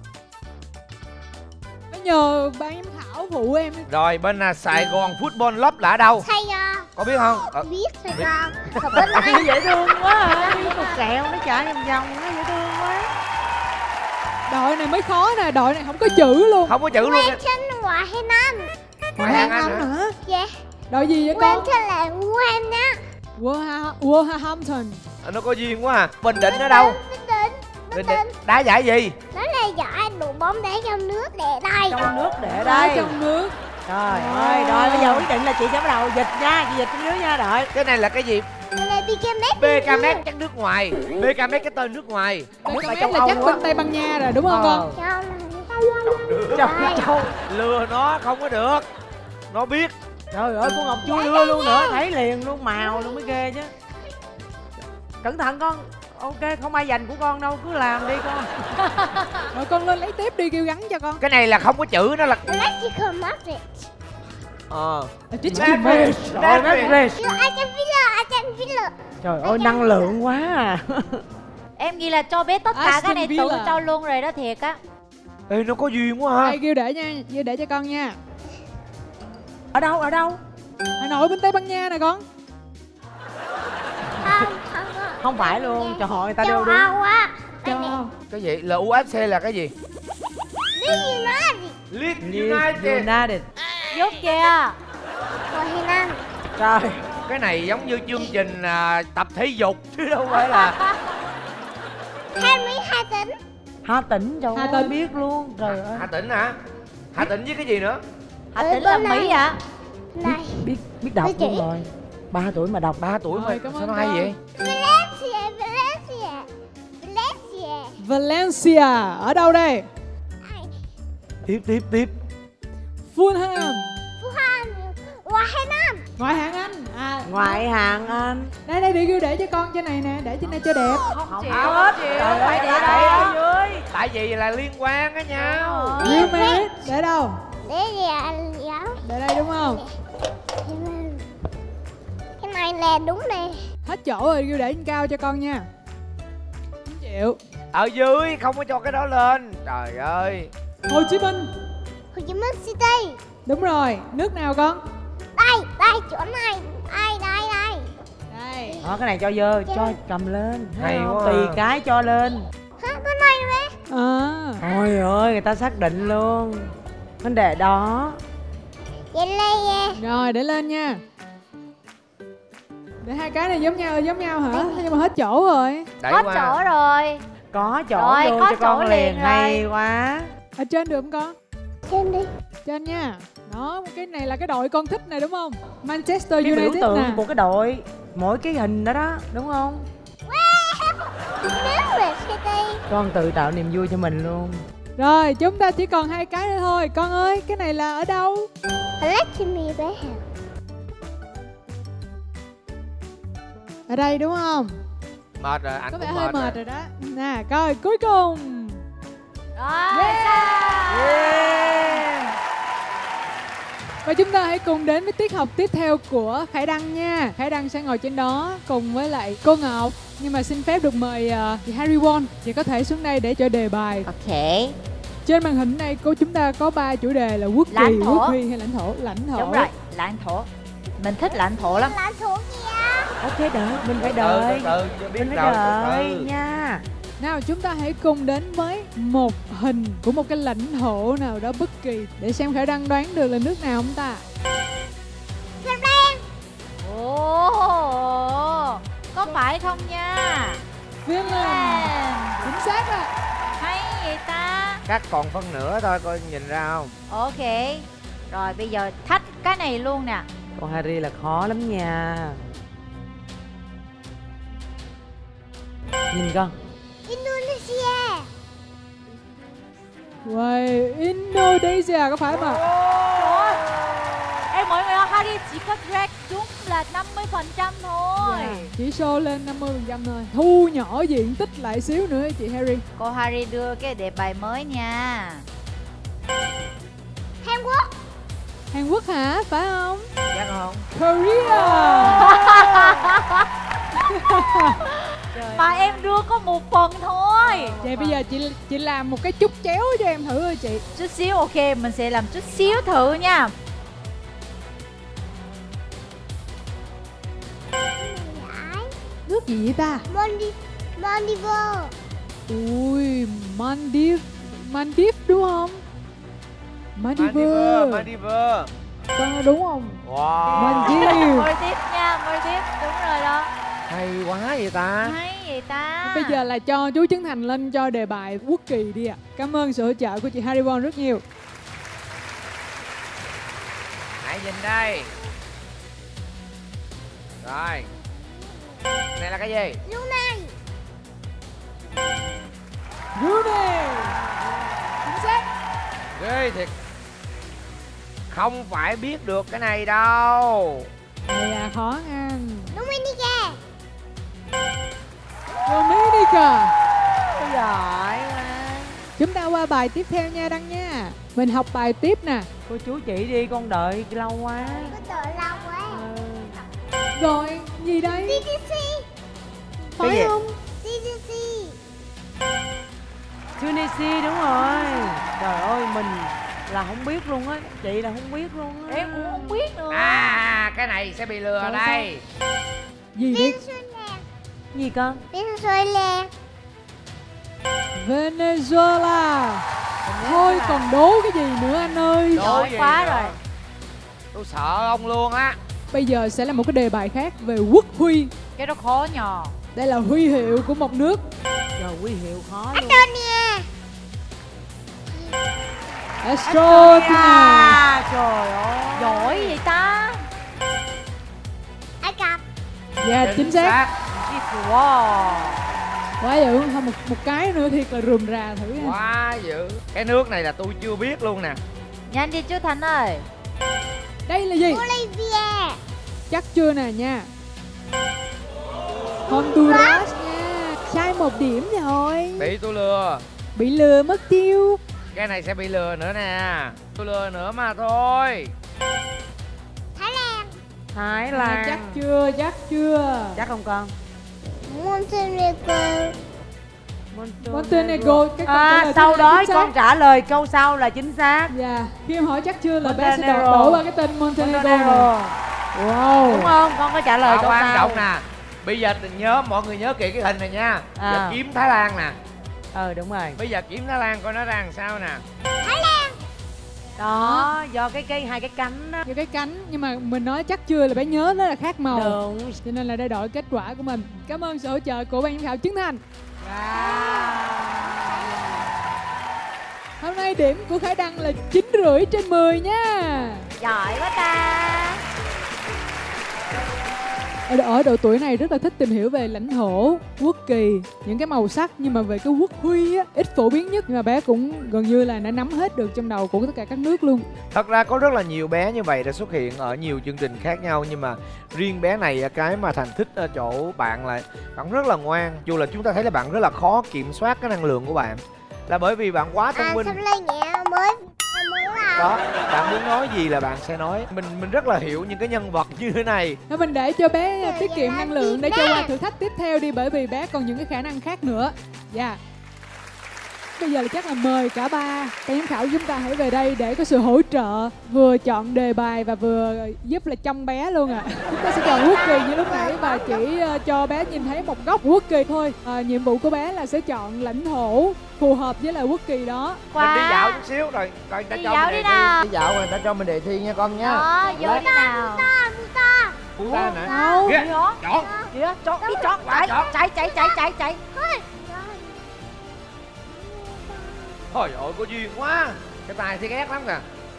Phải nhờ ban giám khảo phụ em. Rồi bên là Sài Gòn Football Club là ở đâu? Sài Gòn. Có biết không? Ờ. Biết Sài Gòn. Còn bên này. Nó dễ thương quá à. Nó cục kẹo, nó chạy vòng vòng, nó dễ thương quá. Đội này mới khó nè, đội này không có chữ luôn. Không có chữ luôn. Quen trên ngoại Hà Nam. Ngoại Hà Nam hả? Dạ. Đội gì vậy Quen con? thế là quen nhá. Wolverha- Wolverhampton. À, nó có duyên quá à. Bình Định ở đâu? Bình Định. Bình Định. Đá giải gì? Đó là giải đụ bóng đá trong nước để đây. Trong nước để Đá đây. trong nước. Trời ơi, rồi bây giờ quyết định là chị sẽ bắt đầu dịch nha, chị dịch trong nước nha, đợi. Cái này là cái gì? Đây là bê ca em ét. bê ca em ét chắc nước ngoài. bê ca em ét cái tên nước ngoài. Muốn Cái là châu là Âu chắc á. bên Tây Ban Nha rồi đúng không con? Ờ. Trong Châu Châu. Lừa nó không có được. Nó biết. Trời ơi, cô Ngọc chui lưa luôn nữa, thấy liền luôn, màu luôn mới ghê chứ. Cẩn thận con. Ok, không ai giành của con đâu, cứ làm đi con. Rồi con lên lấy tiếp đi, kêu gắn cho con. Cái này là không có chữ, nó là Electrical Madrid. ờ Electrical Madrid. Rồi, Madrid. Aston Villa, Aston Villa. Trời ơi, năng lượng quá à. Em nghĩ là cho bé tất cả Aston cái này tự Villa. cho luôn rồi đó, thiệt á. Ê, nó có duyên quá ha. Ai kêu để nha, kêu để cho con nha. Ở đâu, ở đâu? Hà Nội bên Tây Ban Nha nè con. Không, không có. Không phải luôn, trời ơi, người ta Châu đều đúng. Âu á. Cho Cái gì? Là u ép xê là cái gì? Leeds United. Leeds United. United. Giúp kìa. Của Hy Lạp. Trời. Cái này giống như chương trình à, tập thể dục chứ đâu phải là. Henry Hà Tĩnh. Hà Tĩnh, trời Hà ơi, Tĩnh. biết luôn. Trời ơi. Hà Tĩnh hả? Hà Tĩnh với cái gì nữa? Hà Tĩnh là Mỹ ạ. Này. Biết biết đọc Với chị. luôn rồi. Ba tuổi mà đọc. Ba tuổi Rồi, mà cảm sao ơn nó hay con. vậy? Valencia, Valencia. Valencia. Valencia. Ở đâu đây? Ai? Tiếp tiếp tiếp. Fulham. Fulham. Của Hà Nam. Ngoại hạng Anh. À, Ngoại hạng Anh. đây đây đi kêu để cho con trên này nè, để trên này cho đẹp. Không chịu, Không không chịu, chịu, trời phải ơi, để tại đó. dưới. Tại vì là liên quan á nhau. Real Madrid. Để đâu? Để gì anh giáo? Để đây đúng không? Cái này là đúng nè. Hết chỗ rồi, kêu để trên cao cho con nha. Không chịu. Ở dưới không có cho cái đó lên. Trời ơi. Hồ Chí Minh. Hồ Chí Minh City. Đúng rồi. Nước nào con? Đây, đây, chỗ này. Đây, đây, đây. Đây. Đó, cái này cho dơ, cho cầm lên. Hay Thấy không? quá. Tùy cái cho lên. Hả, cái này nè. À. Ôi ơi, người ta xác định luôn. Vấn đề đó. Vậy đây nha. Rồi để lên nha. Để hai cái này giống nhau giống nhau hả? Nhưng mà hết chỗ rồi. Đẩy Hết qua. chỗ rồi. Có chỗ Rồi, luôn có cho con chỗ liền. liền Hay rồi. quá. Ở trên được không con? Trên đi. Trên nha. Đó, cái này là cái đội con thích này đúng không? Manchester Cái biểu United tượng nè. của cái đội. Mỗi cái hình đó đó, đúng không? Nếu về City. Con tự tạo niềm vui cho mình luôn. Rồi, chúng ta chỉ còn hai cái nữa thôi. Con ơi, cái này là ở đâu? Electrical bé hả? Ở đây đúng không? Mệt rồi, anh Có cũng vẻ hơi mệt, mệt rồi. rồi đó. Nè, coi cuối cùng. Rồi, Và chúng ta hãy cùng đến với tiết học tiếp theo của Khải Đăng nha. Khải Đăng sẽ ngồi trên đó cùng với lại cô Ngọc. Nhưng mà xin phép được mời uh, chị Harry Won. Chị có thể xuống đây để cho đề bài. ok. Trên màn hình này cô chúng ta có ba chủ đề là quốc kỳ, Lãnh thổ. quốc huy hay lãnh thổ. Lãnh thổ. Đúng rồi, lãnh thổ. Mình thích lãnh thổ lắm. Là thuộc gì á? Ok, đợi, mình phải Từ đợi. từ từ chưa biết Mình phải đâu. đợi Từ từ. nha. Nào chúng ta hãy cùng đến với một hình của một cái lãnh thổ nào đó bất kỳ để xem Khải Đăng đoán được là nước nào không ta. Ồ, có phải không nha? Finland. Chính xác ạ. Hay vậy ta. Cắt còn phân nửa thôi coi nhìn ra không. Ok. Rồi bây giờ thách cái này luôn nè. Con Harry là khó lắm nha. Nhìn con. Indonesia. Wow, Indonesia có phải mà? Trời ơi. Ê mọi người ơi, Harry chỉ có drag chúng là năm mươi phần trăm thôi. Dạ, chỉ show lên năm mươi phần trăm thôi. Thu nhỏ diện tích lại xíu nữa chị Harry. Cô Harry đưa cái đề bài mới nha. Hàn Quốc. Hàn Quốc hả? Phải không? Chắc không? Korea. Mà em đưa có một phần thôi. Vậy bây giờ chị chị làm một cái chút chéo cho em thử ơi chị. Chút xíu, ok, mình sẽ làm chút xíu thử nha. Nước gì vậy ta? Maldives. Maldives. Ui, Maldives. Maldives đúng không? Maldives. Maldives, Maldives. có đúng không? Wow. Mình chiêu. Mời tiếp nha, mời tiếp. Đúng rồi đó. Hay quá vậy ta. Hay vậy ta. Bây giờ là cho chú Trấn Thành lên cho đề bài quốc kỳ đi ạ. Cảm ơn sự hỗ trợ của chị Haribon rất nhiều. Hãy nhìn đây. Rồi. Này là cái gì? Lúc này Rooney. Chính xác. Ghê thiệt. Không phải biết được cái này đâu. Này à, khó ăn. Dominica. Dominica. Giỏi quá. Chúng ta qua bài tiếp theo nha Đăng nha. Mình học bài tiếp nè. Cô chú chỉ đi, con đợi lâu quá. Có đợi lâu quá. Rồi, gì đây? tê tê xê. Phải Cái gì? không? tê tê xê. Tunisia đúng rồi. Trời ơi, mình là không biết luôn á. Chị là không biết luôn á. Em cũng không biết nữa. À, cái này sẽ bị lừa Sao, đây. Gì đi? Venezuela. Gì con? Venezuela. Venezuela. Thôi còn đố cái gì nữa anh ơi. Đố Giỏi gì quá nữa? rồi. Tôi sợ ông luôn á. Bây giờ sẽ là một cái đề bài khác về quốc huy. Cái đó khó nhờ. Đây là huy hiệu của một nước. Giờ quy hiệu khó luôn. Estonia. Estonia. À, trời ơi. Giỏi vậy ta. Ai Cập. Dạ chính xác. Wow. Quá dữ. Thôi một, một cái nữa thiệt là rườm rà thử nha. Quá dữ. Cái nước này là tôi chưa biết luôn nè. Nhanh đi chú Thành ơi. Đây là gì? Bolivia. Chắc chưa nè nha. Honduras nha. Sai một điểm rồi. Bị tôi lừa. Bị lừa mất tiêu. Cái này sẽ bị lừa nữa nè. Tôi lừa nữa mà thôi. Thái Lan. Thái À, Lan. chắc chưa, chắc chưa. Chắc không con? Montenegro. Montenegro. Cái câu trả À, lời sau thứ đó hai chính con xác. trả lời câu sau là chính xác. Dạ. Khi em hỏi chắc chưa là bé sẽ đổ, Montenegro. đổ qua cái tên Montenegro này. Montenegro. Wow. Đúng không? Con có trả lời Và câu quan sau. trọng nè. Bây giờ nhớ, mọi người nhớ kỹ cái hình này nha. À. Giờ kiếm Thái Lan nè. Ừ đúng rồi. Bây giờ kiếm Thái Lan coi nó ra làm sao nè. Đó, do cái cây hai cái cánh đó. Như cái cánh. Nhưng mà mình nói chắc chưa là bé nhớ nó là khác màu. Đúng. Cho nên là đã đổi kết quả của mình. Cảm ơn sự hỗ trợ của ban giám khảo Trấn Thành. Hôm nay điểm của Khải Đăng là chín rưỡi trên mười nha. Giỏi quá ta. Ở, ở độ tuổi này rất là thích tìm hiểu về lãnh thổ, quốc kỳ, những cái màu sắc. Nhưng mà về cái quốc huy á, ít phổ biến nhất. Nhưng mà bé cũng gần như là đã nắm hết được trong đầu của tất cả các nước luôn. Thật ra có rất là nhiều bé như vậy đã xuất hiện ở nhiều chương trình khác nhau. Nhưng mà riêng bé này, cái mà Thành thích ở chỗ bạn là bạn rất là ngoan. Dù là chúng ta thấy là bạn rất là khó kiểm soát cái năng lượng của bạn, là bởi vì bạn quá thông À, minh. sắp lên nhẹ mới mới làm. Đó, bạn muốn nói gì là bạn sẽ nói. Mình mình rất là hiểu những cái nhân vật như thế này. Thôi mình để cho bé tiết kiệm năng lượng để cho qua thử thách tiếp theo đi. Bởi vì bé còn những cái khả năng khác nữa. Dạ yeah. Bây giờ là chắc là mời cả ba ban giám khảo chúng ta hãy về đây để có sự hỗ trợ, vừa chọn đề bài và vừa giúp là chăm bé luôn ạ. À. Chúng ta sẽ chọn quốc kỳ như lúc nãy và chỉ uh, cho bé nhìn thấy một góc quốc kỳ thôi. À, nhiệm vụ của bé là sẽ chọn lãnh thổ phù hợp với lại quốc kỳ đó. Quá. Mình đi dạo chút xíu rồi coi người ta Đi cho dạo mình đi đề nào. thi. Đi dạo rồi người ta cho mình đề thi nha con nha. Đó, vô đi nào. Phú ta nè. Đâu? Ghê. Gì hả? Chọn. Gì đó? Chọn đi chọn. Quá Chạy, chọn. chạy, chạy, chạy, chạy, chạy. Trời ơi, có duyên quá. Cái tài thì ghét lắm kìa.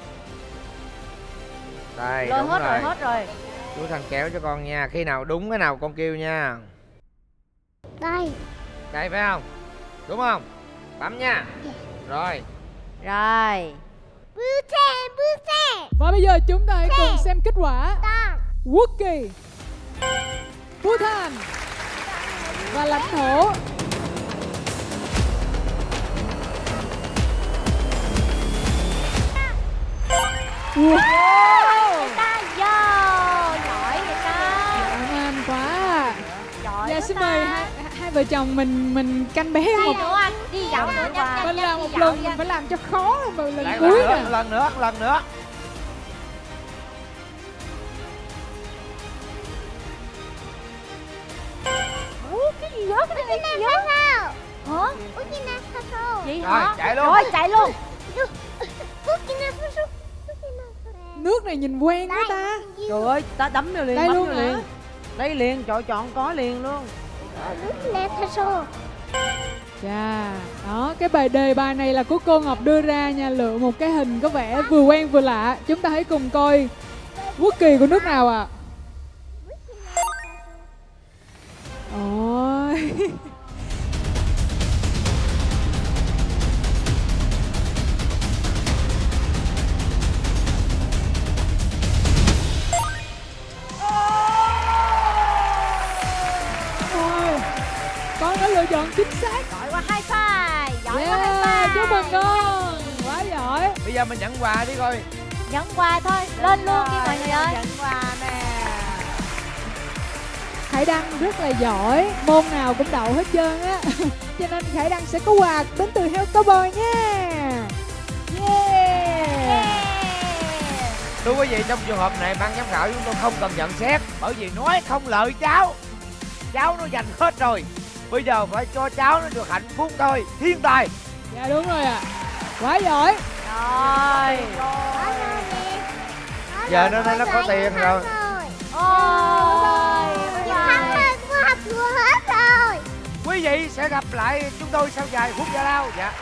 Đây, Rồi đúng hết rồi. rồi, hết rồi. Chú Thành kéo cho con nha. Khi nào đúng cái nào con kêu nha. Đây. Đây phải không? Đúng không? Bấm nha. Rồi. Rồi. Bute, bute. Và bây giờ chúng ta hãy cùng xem kết quả. Ta. Quốc kỳ, Bhutan và lãnh thổ. Wow. Người ta vô. Giỏi người ta. Cảm ơn quá. Giỏi Dạ quá xin ta. mời hai, hai vợ chồng mình mình canh bé Đi một. nữa anh. Đi dạo nữa. Nhanh, nhanh, Mình nhanh, làm đi một dạo lần đi mình anh. phải làm cho khó vào lần Lại cuối lần nữa, nè. lần nữa, lần nữa. Ủa, cái gì đó? Cái này cái gì đó? Hả? Burkina Faso. Vậy Rồi, hả? chạy luôn. Rồi, chạy luôn. Burkina Faso. Burkina Faso. Nước này nhìn quen quá ta. Trời ơi, ta đấm vô liền, Đây bấm luôn vô hả? liền. Đây liền, chọn chọn có liền luôn. Nước lẹ thật sao? Chà, đó, cái bài đề bài này là của cô Ngọc đưa ra nha. Lựa một cái hình có vẻ vừa quen vừa lạ. Chúng ta hãy cùng coi quốc kỳ của nước nào ạ? À? Ôi. Ôi, con đã lựa chọn chính xác. Giỏi quá, high five. Giỏi quá, Yeah, high five. chúc mừng con. Quá giỏi. Bây giờ mình nhận quà đi coi. Nhận quà thôi, lên luôn đi mọi người ơi. Nhận quà nè. Khải Đăng rất là giỏi, môn nào cũng đậu hết trơn á. Cho nên Khải Đăng sẽ có quà đến từ Heo Cowboy nha. Yeah. Thưa quý vị, trong trường hợp này ban giám khảo chúng tôi không cần nhận xét, bởi vì nói không lợi cháu. Cháu nó giành hết rồi. Bây giờ phải cho cháu nó được hạnh phúc thôi. Thiên tài. Dạ đúng rồi ạ. À. Quá giỏi. Rồi. Giờ nó nó có tiền rồi. Ôi. Thắng ơi, có học vừa hết rồi. Quý vị sẽ gặp lại chúng tôi sau vài phút giải lao. Dạ.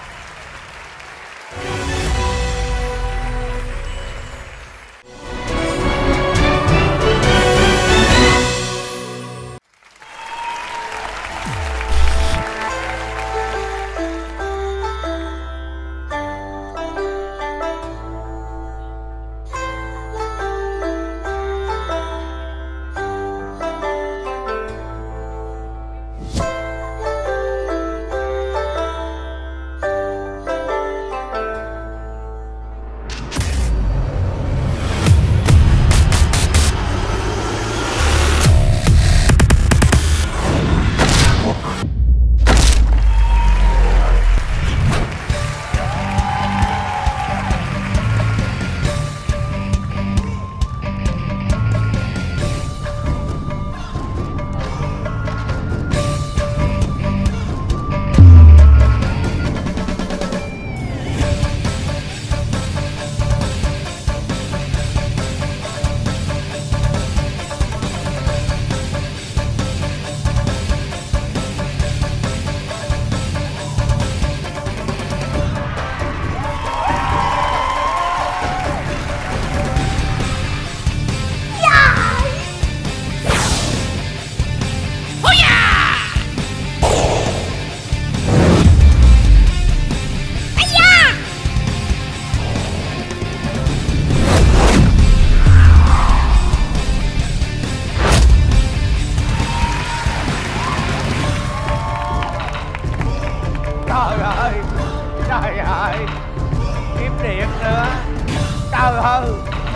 Trời ơi, kiếm điện nữa. Trời ơi.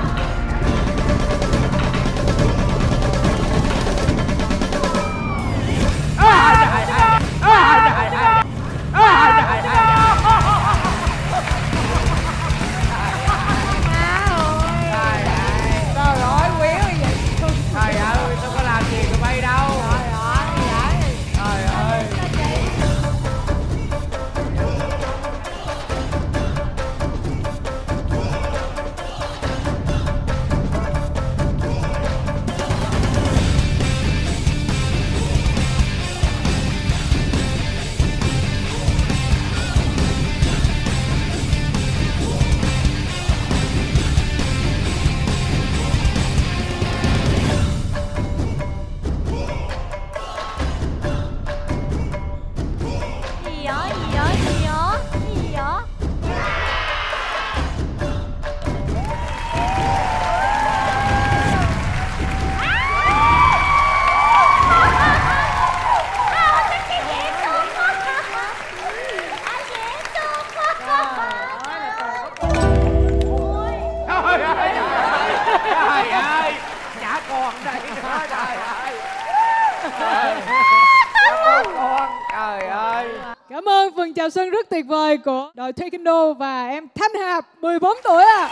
À, trời ơi. À, trời ơi. À, trời ơi. Trời ơi, quýu vậy. Trời ơi, tôi có làm gì tụi bay đâu. Trời ơi, vậy. Trời ơi. Gì đó, gì đó, gì đó, gì đó. Trời ơi, trời ơi, chả còn đây nữa, trời ơi. Chả con, trời ơi. Cảm ơn phần chào sân rất tuyệt vời của đội Taekwondo và em Thanh Hạp, mười bốn tuổi à.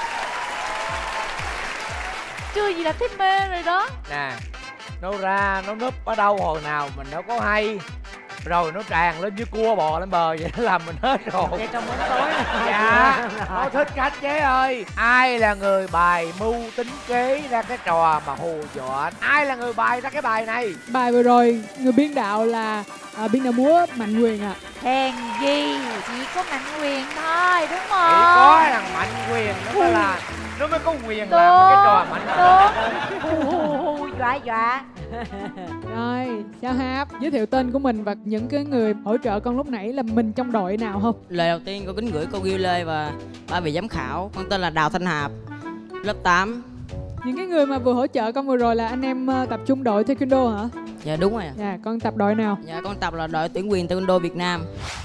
Chưa gì là thấy mê rồi đó. Nè, nó ra nó núp ở đâu hồi nào mình đâu có hay. rồi nó tràn lên như cua bò lên bờ vậy, nó làm mình hết rồi. Vậy trong bóng tối này. Dạ, nó thích khách chế ơi. Ai là người bài mưu tính kế ra cái trò mà hù dọa? Ai là người bài ra cái bài này? Bài vừa rồi người biên đạo là à, biên đạo múa Mạnh Quyền ạ. À. Hèn gì, chỉ có Mạnh Quyền thôi, đúng không? Chỉ có thằng Mạnh Quyền nó mới là nó mới có quyền đúng, làm cái trò mạnh đúng. Hu hu hu, dọa dọa. Rồi, chào Hạp, giới thiệu tên của mình và những cái người hỗ trợ con lúc nãy là mình trong đội nào không? Lời đầu tiên con kính gửi cô Ghi Lê và ba vị giám khảo. Con tên là Đào Thanh Hạp, lớp tám. Những cái người mà vừa hỗ trợ con vừa rồi là anh em uh, tập trung đội Taekwondo hả? Dạ đúng rồi ạ. Dạ, con tập đội nào? Dạ con tập là đội tuyển quyền Taekwondo Việt Nam.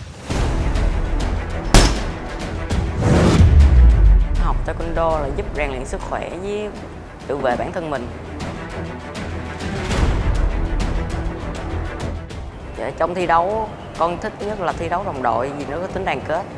Học Taekwondo là giúp rèn luyện sức khỏe với tự vệ bản thân mình. Dạ, trong thi đấu con thích nhất là thi đấu đồng đội vì nó có tính đoàn kết.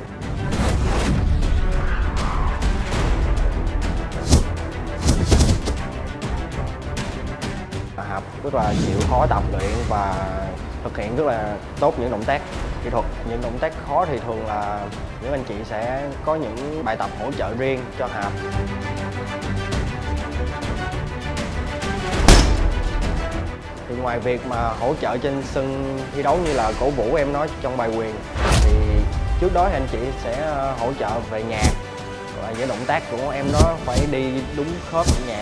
Hạp rất là chịu khó tập luyện và thực hiện rất là tốt những động tác kỹ thuật. Những động tác khó thì thường là những anh chị sẽ có những bài tập hỗ trợ riêng cho Hạp. Thì ngoài việc mà hỗ trợ trên sân thi đấu như là cổ vũ em nói trong bài quyền, thì trước đó thì anh chị sẽ hỗ trợ về nhạc, và những động tác của em nó phải đi đúng khớp với nhạc.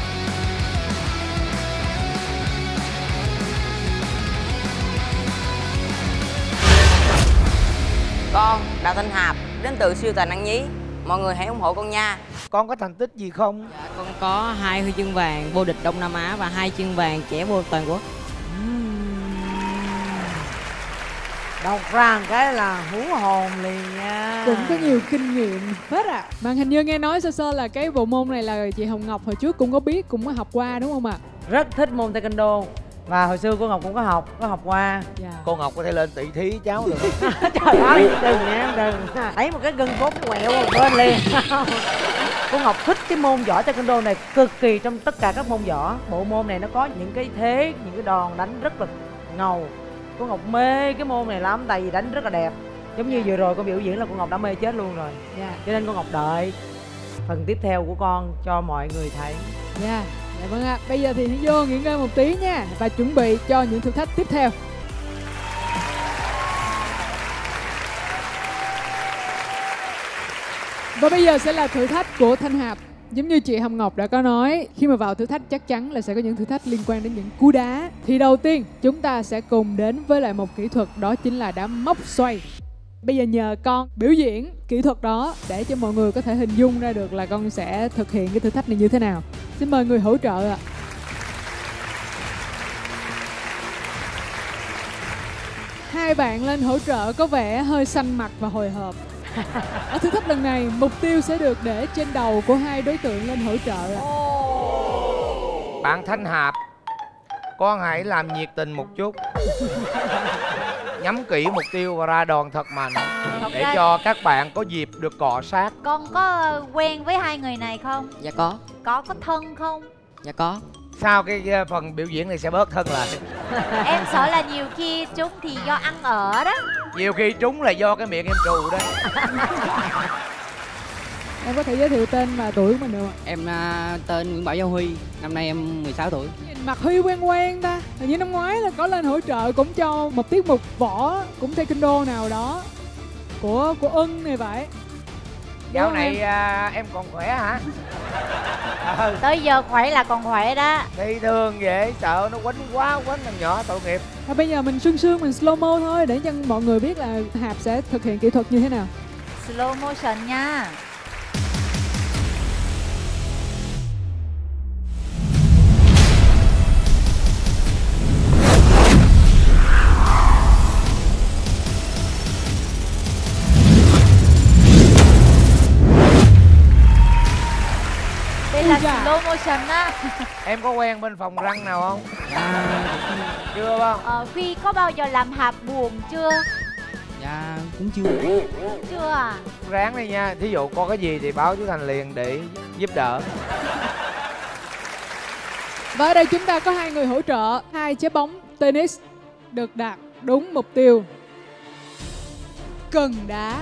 Con Đào Thanh Hạp đến từ siêu tài năng nhí, mọi người hãy ủng hộ con nha. Con có thành tích gì không? Dạ con có hai huy chương vàng vô địch Đông Nam Á và hai chương vàng trẻ vô toàn quốc. Đọc ra cái là hú hồn liền nha. Cũng có nhiều kinh nghiệm hết à. Bạn hình như nghe nói sơ sơ là cái bộ môn này là chị Hồng Ngọc hồi trước cũng có biết, cũng có học qua đúng không ạ? Rất thích môn Taekwondo. Và hồi xưa cô Ngọc cũng có học, có học qua. Dạ. Cô Ngọc có thể lên tỷ thí cháu được. Trời ơi, đừng nha, đừng. Lấy một cái gân cốt quẹo một bên liền. Cô Ngọc thích cái môn võ Taekwondo này cực kỳ trong tất cả các môn võ. Bộ môn này nó có những cái thế, những cái đòn đánh rất là ngầu. Cô Ngọc mê cái môn này lắm, tại vì đánh rất là đẹp. Giống như vừa rồi con biểu diễn là cô Ngọc đã mê chết luôn rồi. Dạ. Cho nên cô Ngọc đợi phần tiếp theo của con cho mọi người thấy. Dạ. Dạ vâng ạ, bây giờ thì hãy vô nghỉ ngơi một tí nha và chuẩn bị cho những thử thách tiếp theo. Và bây giờ sẽ là thử thách của Thanh Hạp. Giống như chị Hồng Ngọc đã có nói, khi mà vào thử thách chắc chắn là sẽ có những thử thách liên quan đến những cú đá. Thì đầu tiên chúng ta sẽ cùng đến với lại một kỹ thuật, đó chính là đá móc xoay. Bây giờ nhờ con biểu diễn kỹ thuật đó để cho mọi người có thể hình dung ra được là con sẽ thực hiện cái thử thách này như thế nào. Xin mời người hỗ trợ ạ. Hai bạn lên hỗ trợ có vẻ hơi xanh mặt và hồi hộp. Ở thử thách lần này, mục tiêu sẽ được để trên đầu của hai đối tượng lên hỗ trợ ạ. Bạn Thanh Hạp, con hãy làm nhiệt tình một chút. Nhắm kỹ mục tiêu và ra đòn thật mạnh Thật để ra... cho các bạn có dịp được cọ sát. Con có quen với hai người này không? Dạ có. Có có thân không? Dạ có. Sau cái phần biểu diễn này sẽ bớt thân lại. Em sợ là nhiều khi trúng thì do ăn ở đó. Nhiều khi trúng là do cái miệng em trù đó. Em có thể giới thiệu tên và tuổi của mình được không? Em uh, tên Nguyễn Bảo Giao Huy, năm nay em mười sáu tuổi. Nhìn mặt Huy quen quen ta. Hình như năm ngoái là có lên hỗ trợ cũng cho một tiết mục võ, cũng Taekwondo nào đó của của Ân này vậy. Dạo này à, em còn khỏe hả? Ừ. Tới giờ khỏe là còn khỏe đó. Thì thường vậy, sợ nó quánh quá, quánh thằng nhỏ tội nghiệp. À, bây giờ mình sương sương, mình slow mo thôi để cho mọi người biết là Hạp sẽ thực hiện kỹ thuật như thế nào. Slow motion nha. Đây là slow motion á. Em có quen bên phòng răng nào không? Chưa không? Ờ, Phi có bao giờ làm Hạp buồn chưa? Dạ cũng chưa. Chưa à? Ráng đi nha, thí dụ có cái gì thì báo chú Thành liền để giúp đỡ. Và ở đây chúng ta có hai người hỗ trợ, hai trái bóng tennis được đặt đúng mục tiêu. Cần đá.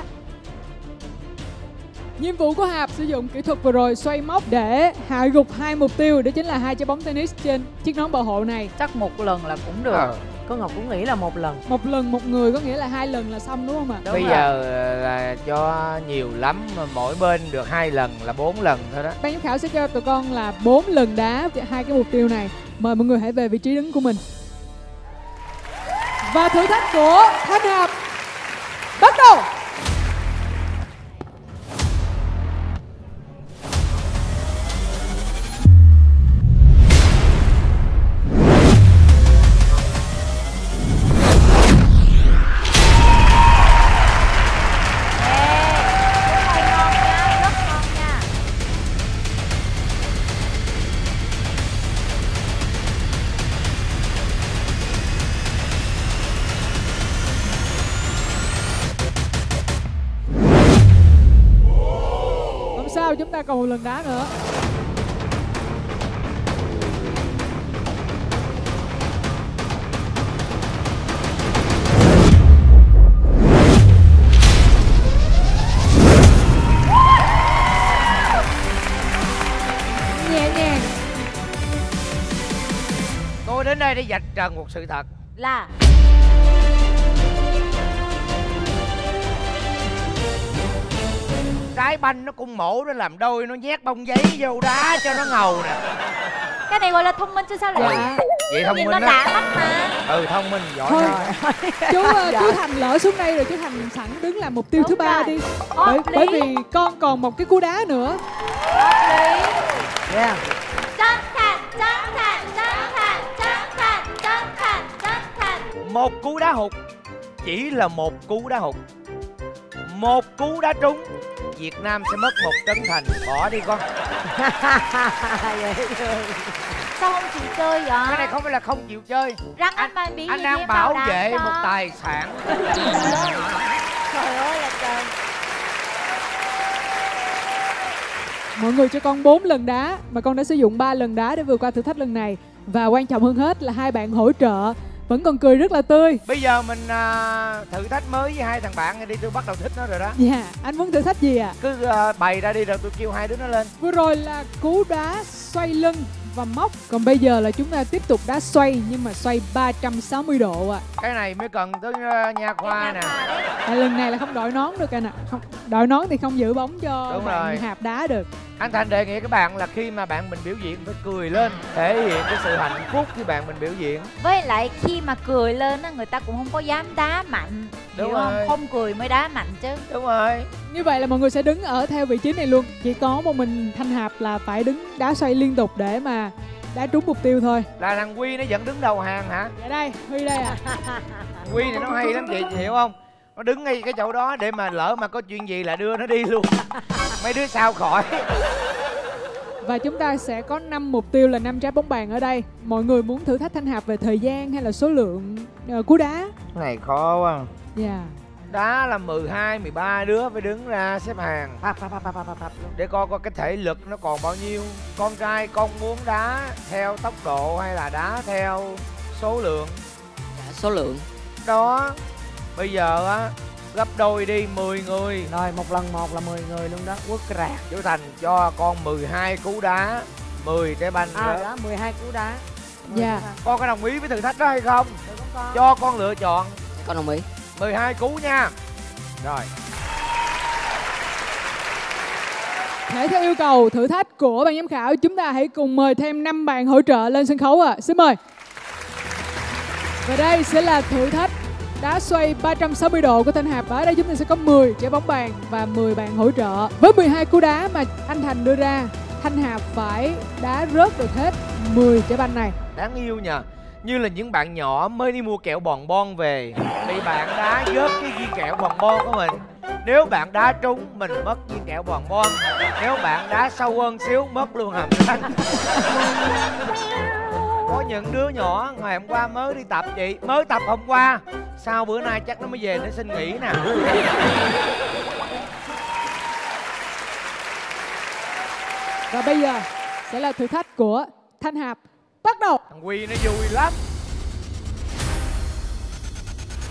Nhiệm vụ của Hạp sử dụng kỹ thuật vừa rồi xoay móc để hạ gục hai mục tiêu, đó chính là hai trái bóng tennis trên chiếc nón bảo hộ này. Chắc một lần là cũng được. Ờ. Cô Ngọc cũng nghĩ là một lần. Một lần một người có nghĩa là hai lần là xong đúng không ạ? Bây giờ là cho nhiều lắm, mà mỗi bên được hai lần là bốn lần thôi đó. Ban giám khảo sẽ cho tụi con là bốn lần đá hai cái mục tiêu này. Mời mọi người hãy về vị trí đứng của mình. Và thử thách của Thanh Hạp bắt đầu. Chúng ta còn một lần đá nữa. Nhẹ nhàng. Tôi đến đây để vạch trần một sự thật là trái banh nó cung mổ nó làm đôi, nó nhét bông giấy vô đá cho nó ngầu nè. Cái này gọi là thông minh chứ sao lại? Dạ. Vậy thông Nhìn minh nó đã mắt mà. Ừ, thông minh giỏi. Thôi rồi. chú dạ. chú Thành lỡ xuống đây rồi, chú Thành sẵn đứng làm mục tiêu Đúng thứ ba rồi. đi. Hợp Bởi, lý. bởi vì con còn một cái cú đá nữa. Yeah. Chân thành, chân thành, chân thành, chân thành, chân thành, chân thành. Một cú đá hụt chỉ là một cú đá hụt. Một cú đá trúng, Việt Nam sẽ mất một trấn thành. Bỏ đi con. Sao không chịu chơi vậy? Cái này không phải là không chịu chơi. Răng anh mà bị Anh gì đang em bảo đảm vệ cho. một tài sản. Trời ơi là trời. Mọi người cho con bốn lần đá, mà con đã sử dụng ba lần đá để vượt qua thử thách lần này. Và quan trọng hơn hết là hai bạn hỗ trợ vẫn còn cười rất là tươi. Bây giờ mình à, thử thách mới với hai thằng bạn này đi, tôi bắt đầu thích nó rồi đó. Dạ, yeah. Anh muốn thử thách gì ạ? À? Cứ à, bày ra đi rồi tôi kêu hai đứa nó lên. Vừa rồi là cú đá xoay lưng và móc. Còn bây giờ là chúng ta tiếp tục đá xoay, nhưng mà xoay ba trăm sáu mươi độ ạ. À. Cái này mới cần tới uh, nha khoa nè. À, lần này là không đội nón được anh ạ. À. Không, đội nón thì không giữ bóng cho Đúng bạn rồi. Hạp đá được. Anh Thành đề nghị các bạn là khi mà bạn mình biểu diễn phải cười lên, thể hiện cái sự hạnh phúc khi bạn mình biểu diễn. Với lại khi mà cười lên á, người ta cũng không có dám đá mạnh. Đúng hiểu rồi. không? Không cười mới đá mạnh chứ. Đúng rồi. Như vậy là mọi người sẽ đứng ở theo vị trí này luôn. Chỉ có một mình Thanh Hạp là phải đứng đá xoay liên tục để mà đá trúng mục tiêu thôi. Là thằng Quy nó vẫn đứng đầu hàng hả? Dạ đây, Huy đây à. Quy này nó hay lắm chị, chị hiểu không? Nó đứng ngay cái chỗ đó để mà lỡ mà có chuyện gì là đưa nó đi luôn. Mấy đứa sao khỏi. Và chúng ta sẽ có năm mục tiêu là năm trái bóng bàn ở đây. Mọi người muốn thử thách Thanh Hạp về thời gian hay là số lượng uh, cú đá? Cái này khó quá. Dạ. Yeah. Đá là mười hai, mười ba đứa phải đứng ra xếp hàng Phập, phập, phập, phập, phập. để coi coi cái thể lực nó còn bao nhiêu. Con trai con muốn đá theo tốc độ hay là đá theo số lượng? Dạ, số lượng. Đó. Bây giờ á gấp đôi đi, mười người. Rồi một lần một là mười người luôn đó. Quất rạc. Chú Thành cho con mười hai cú đá, mười trái banh À nữa. đó, mười hai cú đá. Dạ. Con có đồng ý với thử thách đó hay không? Được không con? Cho con lựa chọn. Con đồng ý. Mười hai cú nha. Rồi. Thể theo yêu cầu thử thách của ban giám khảo, chúng ta hãy cùng mời thêm năm bạn hỗ trợ lên sân khấu ạ. À. Xin mời. Và đây sẽ là thử thách đá xoay ba trăm sáu mươi độ của Thanh Hạp. Ở đây chúng ta sẽ có mười trái bóng bàn và mười bạn hỗ trợ. Với mười hai cú đá mà anh Thành đưa ra, Thanh Hạp phải đá rớt được hết mười trái banh này. Đáng yêu nhờ. Như là những bạn nhỏ mới đi mua kẹo bòn bon về, bị bạn đá rớt cái viên kẹo bòn bon của mình. Nếu bạn đá trúng, mình mất viên kẹo bòn bon. Nếu bạn đá sâu hơn xíu, mất luôn hàm răng. Có những đứa nhỏ ngày hôm qua mới đi tập chị, mới tập hôm qua, sau bữa nay chắc nó mới về nó xin nghỉ nè. Và bây giờ sẽ là thử thách của Thanh Hạp. Bắt đầu. Thằng Quy nó vui lắm.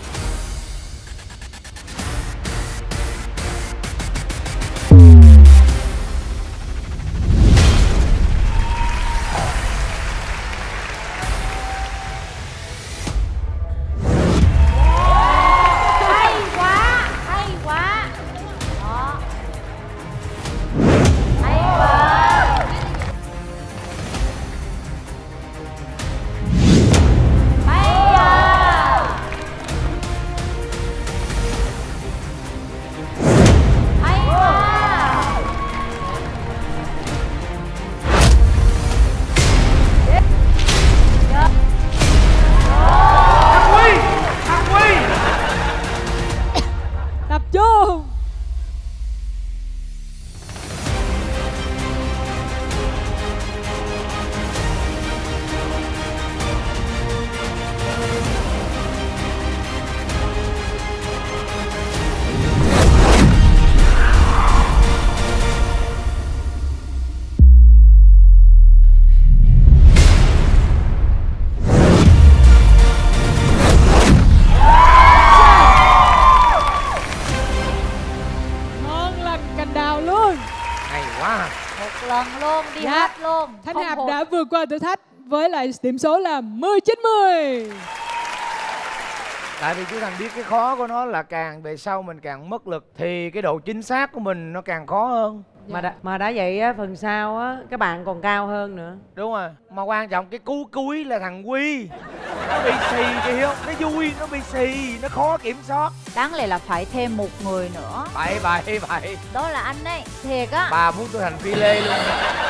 vượt qua thử thách với lại điểm số là mười chín mười. Tại vì chú Thành biết cái khó của nó là càng về sau mình càng mất lực thì cái độ chính xác của mình nó càng khó hơn. Mà đã, mà đã vậy á, phần sau á các bạn còn cao hơn nữa. Đúng rồi, mà quan trọng cái cú cuối là thằng Quy. Nó bị xì chị hiểu, nó vui, nó bị xì, nó khó kiểm soát. Đáng lẽ là phải thêm một người nữa. Bậy bậy bậy. Đó là anh đấy, thiệt á. Bà muốn tôi thành phi lê luôn.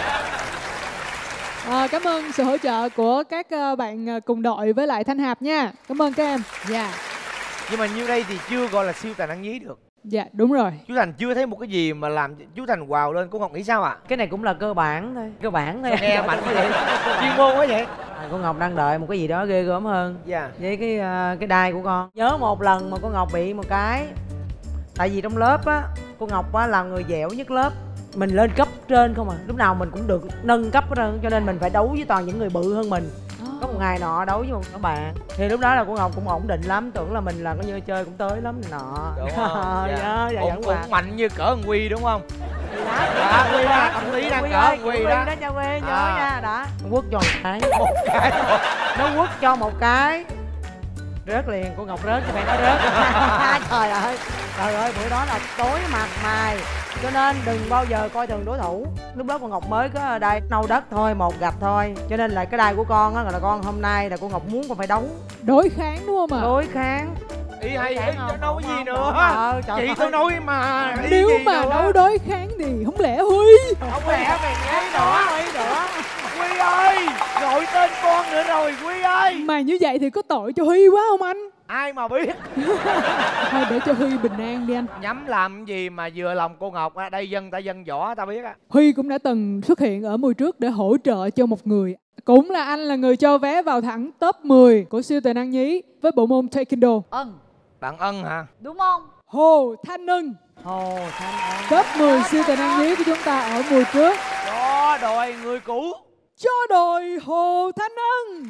À, cảm ơn sự hỗ trợ của các uh, bạn uh, cùng đội với lại Thanh Hạp nha. Cảm ơn các em. Dạ. Yeah. Nhưng mà như đây thì chưa gọi là siêu tài năng nhí được. Dạ yeah, đúng rồi. Chú Thành chưa thấy một cái gì mà làm chú Thành wow lên. Cô Ngọc nghĩ sao ạ? À? Cái này cũng là cơ bản thôi. Cơ bản thôi. Nghe mạnh quá vậy. Chuyên môn quá vậy. À, cô Ngọc đang đợi một cái gì đó ghê gớm hơn. Dạ. Yeah. Với cái uh, cái đai của con. Nhớ một lần mà cô Ngọc bị một cái. Tại vì trong lớp á, cô Ngọc á là người dẻo nhất lớp. Mình lên cấp trên không à, lúc nào mình cũng được nâng cấp hết trơn, cho nên mình phải đấu với toàn những người bự hơn mình. Có một ngày nọ đấu với một các bạn thì lúc đó là cô Ngọc cũng ổn định lắm, tưởng là mình là coi như chơi cũng tới lắm nọ. Đúng không? Dạ. Dạ, dạ, cũng, cũng mạnh như cỡ thằng Quy đúng không? Dạ, Quy đó, ông Lý đang cỡ thằng Quy đó. Đó cho Quy nhớ à. Nha, đó. Quất cho một cái. Một cái. Nó quất cho một cái. Rớt liền, cô Ngọc rớt cho mẹ nó rớt. Trời ơi. Trời ơi, bữa đó là tối mặt mày. Cho nên đừng bao giờ coi thường đối thủ. Lúc đó cô Ngọc mới có đai nâu đất thôi, một gạch thôi. Cho nên là cái đai của con á là con hôm nay là cô Ngọc muốn con phải đấu. Đối kháng đúng không ạ? Đối kháng. Ý hay, ý cho nói cái gì nữa. Ờ, chị tôi nói mà. Nếu mà đấu đối kháng thì không lẽ Huy. Không lẽ mày nghe nữa. Huy nữa. Huy ơi, gọi tên con nữa rồi Huy ơi. Mà như vậy thì có tội cho Huy quá không anh? Ai mà biết. Thôi để cho Huy bình an đi anh. Nhắm làm gì mà vừa lòng cô Ngọc á, đây dân ta dân võ ta biết á. Huy cũng đã từng xuất hiện ở mùa trước để hỗ trợ cho một người. Cũng là anh là người cho vé vào thẳng top mười của siêu tài năng nhí với bộ môn Taekwondo. Ân. Bạn Ân hả? Đúng không? Hồ Thanh Ân. Hồ Thanh Ân. Top mười siêu tài năng nhí của chúng ta ở mùa trước. Cho đòi người cũ. Cho đòi Hồ Thanh Ân.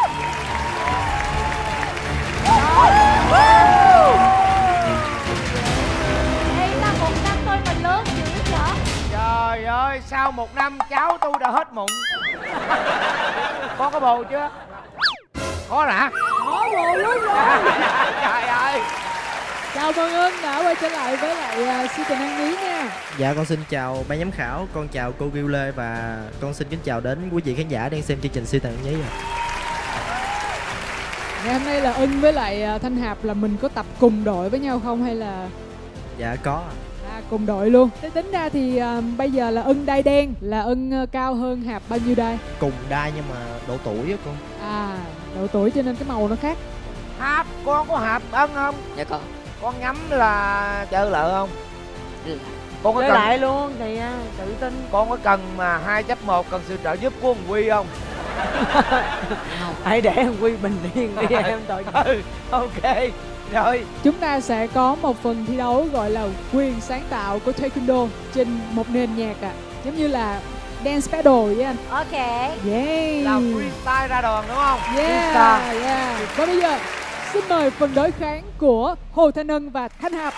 Đây là một năm thôi mà lớn dữ vậy. Trời ơi, sau một năm cháu tôi đã hết mụn. Con có bồ chưa? Có hả? Có bồ luôn rồi. Trời ơi. Chào mừng Ân đã quay trở lại với lại uh, siêu tài năng nhí nha. Dạ con xin chào ban giám khảo, con chào cô Ghiu Lê và con xin kính chào đến quý vị khán giả đang xem chương trình siêu tài năng nhí. Ngày hôm nay là Ân với lại Thanh Hạp là mình có tập cùng đội với nhau không hay là? Dạ có. À, cùng đội luôn. Thế tính ra thì uh, bây giờ là Ân đai đen, là Ân uh, cao hơn Hạp bao nhiêu đai? Cùng đai nhưng mà độ tuổi á con. À, độ tuổi cho nên cái màu nó khác. Hạp, con có Hạp Ân không? Dạ có. Con nhắm là chơi lợ không? Con có cần... lại luôn thì uh, tự tin. Con có cần mà hai chấp một cần sự trợ giúp của ông Quy không? Hãy để thằng Quy bình yên đi em tội. Ừ, ok. Rồi. Chúng ta sẽ có một phần thi đấu gọi là quyền sáng tạo của Taekwondo trên một nền nhạc ạ. À. Giống như là dance battle với anh. Ok. Yeah. Là freestyle ra đòn đúng không? Yeah, freestyle. Yeah. Và bây giờ xin mời phần đối kháng của Hồ Thanh Ân và Thanh Hạp.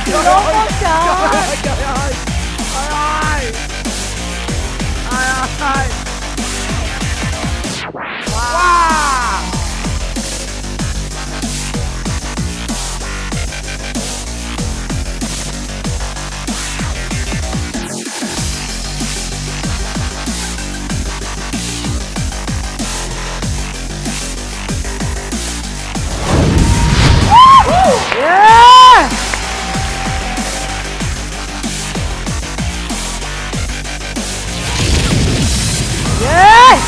Trời Đúng ơi, không trời? Trời ơi, trời ơi. Trời ơi. Trời ơi. Wow. Yeah. Yeah.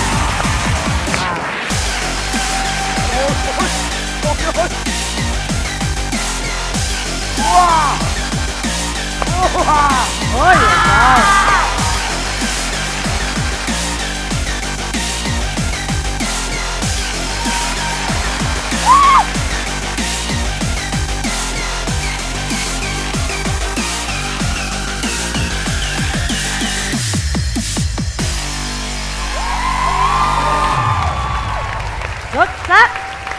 Wow. Wow. Ôi trời. Xuất sắc.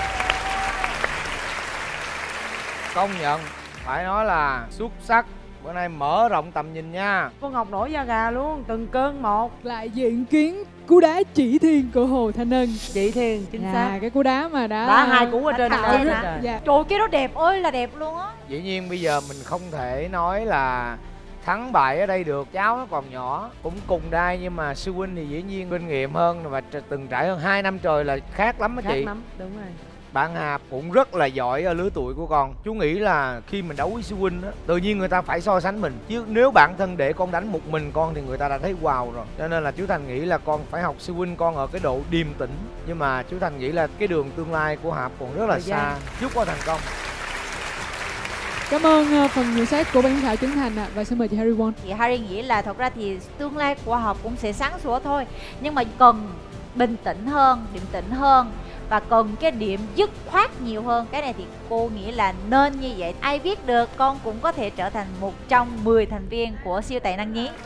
Công nhận, phải nói là xuất sắc. Bữa nay mở rộng tầm nhìn nha. Cô Ngọc nổi da gà luôn, từng cơn một. Lại diện kiến cú đá chỉ thiên của Hồ Thanh Ân. Chị Thiên, chính Dạ, xác. cái cú đá mà đã Đá hai cú ở trên Đã đó tạo hết ra. rồi. Dạ. Trời, cái đó đẹp ơi là đẹp luôn á. Dĩ nhiên bây giờ mình không thể nói là thắng bại ở đây được. Cháu nó còn nhỏ, cũng cùng đai nhưng mà sư huynh thì dĩ nhiên kinh nghiệm hơn và từng trải hơn hai năm trời là khác lắm á Khác chị. lắm, đúng rồi. Bạn Hạp cũng rất là giỏi ở lứa tuổi của con. Chú nghĩ là khi mình đấu với sư huynh á, tự nhiên người ta phải so sánh mình. Chứ nếu bản thân để con đánh một mình con thì người ta đã thấy wow rồi. Cho nên là chú Thành nghĩ là con phải học sư huynh con ở cái độ điềm tĩnh. Nhưng mà chú Thành nghĩ là cái đường tương lai của Hạp còn rất là Thời gian. xa. Chúc con thành công. Cảm ơn uh, phần nhận xét của ban giám khảo Trấn Thành ạ. Và xin mời chị Harry Won. Chị Harry nghĩ là thật ra thì tương lai của họ cũng sẽ sáng sủa thôi, nhưng mà cần bình tĩnh hơn, điềm tĩnh hơn và cần cái điểm dứt khoát nhiều hơn. Cái này thì cô nghĩ là nên như vậy. Ai biết được, con cũng có thể trở thành một trong mười thành viên của siêu tài năng nhí.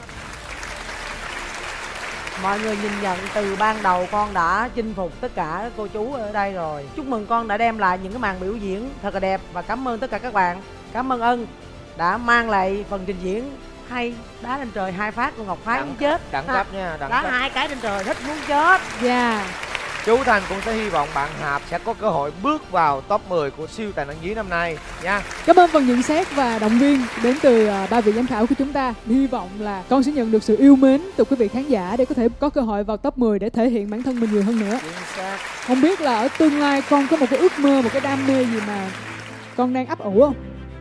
Mọi người nhìn nhận từ ban đầu con đã chinh phục tất cả các cô chú ở đây rồi. Chúc mừng con đã đem lại những cái màn biểu diễn thật là đẹp. Và cảm ơn tất cả các bạn. Cảm ơn Ân đã mang lại phần trình diễn hay. Đá lên trời hai phát, con Ngọc Phái muốn chết. Đẳng cấp nha, đẳng Đá cấp. hai cái lên trời thích muốn chết. Dạ. Chú Thành cũng sẽ hy vọng bạn Hạp sẽ có cơ hội bước vào top mười của siêu tài năng nhí năm nay nha. Cảm ơn phần nhận xét và động viên đến từ uh, ba vị giám khảo của chúng ta. Hy vọng là con sẽ nhận được sự yêu mến từ quý vị khán giả để có thể có cơ hội vào top mười để thể hiện bản thân mình nhiều hơn nữa. Không biết là ở tương lai con có một cái ước mơ, một cái đam mê gì mà con đang ấp ủ không?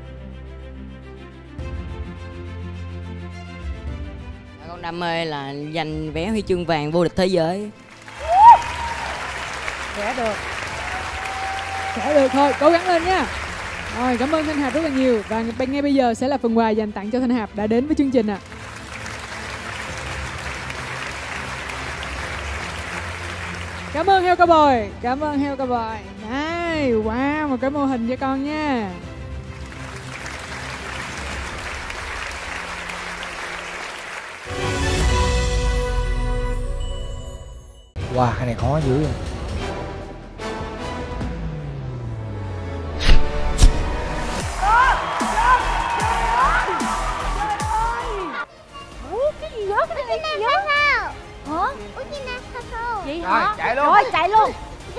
Con đam mê là giành vé huy chương vàng vô địch thế giới. Sẽ được. Sẽ được thôi, cố gắng lên nha. Rồi, cảm ơn Thanh Hạp rất là nhiều. Và ngay bây giờ sẽ là phần quà dành tặng cho Thanh Hạp đã đến với chương trình ạ. À. Cảm ơn Heo Cowboy. Cảm ơn Heo Cowboy. Này, wow, một cái mô hình cho con nha. Wow, cái này khó dữ rồi. Ủa, cái gì đó, cái này gì đó? Hả? Vậy Rồi, hả? chạy luôn. Rồi, chạy luôn.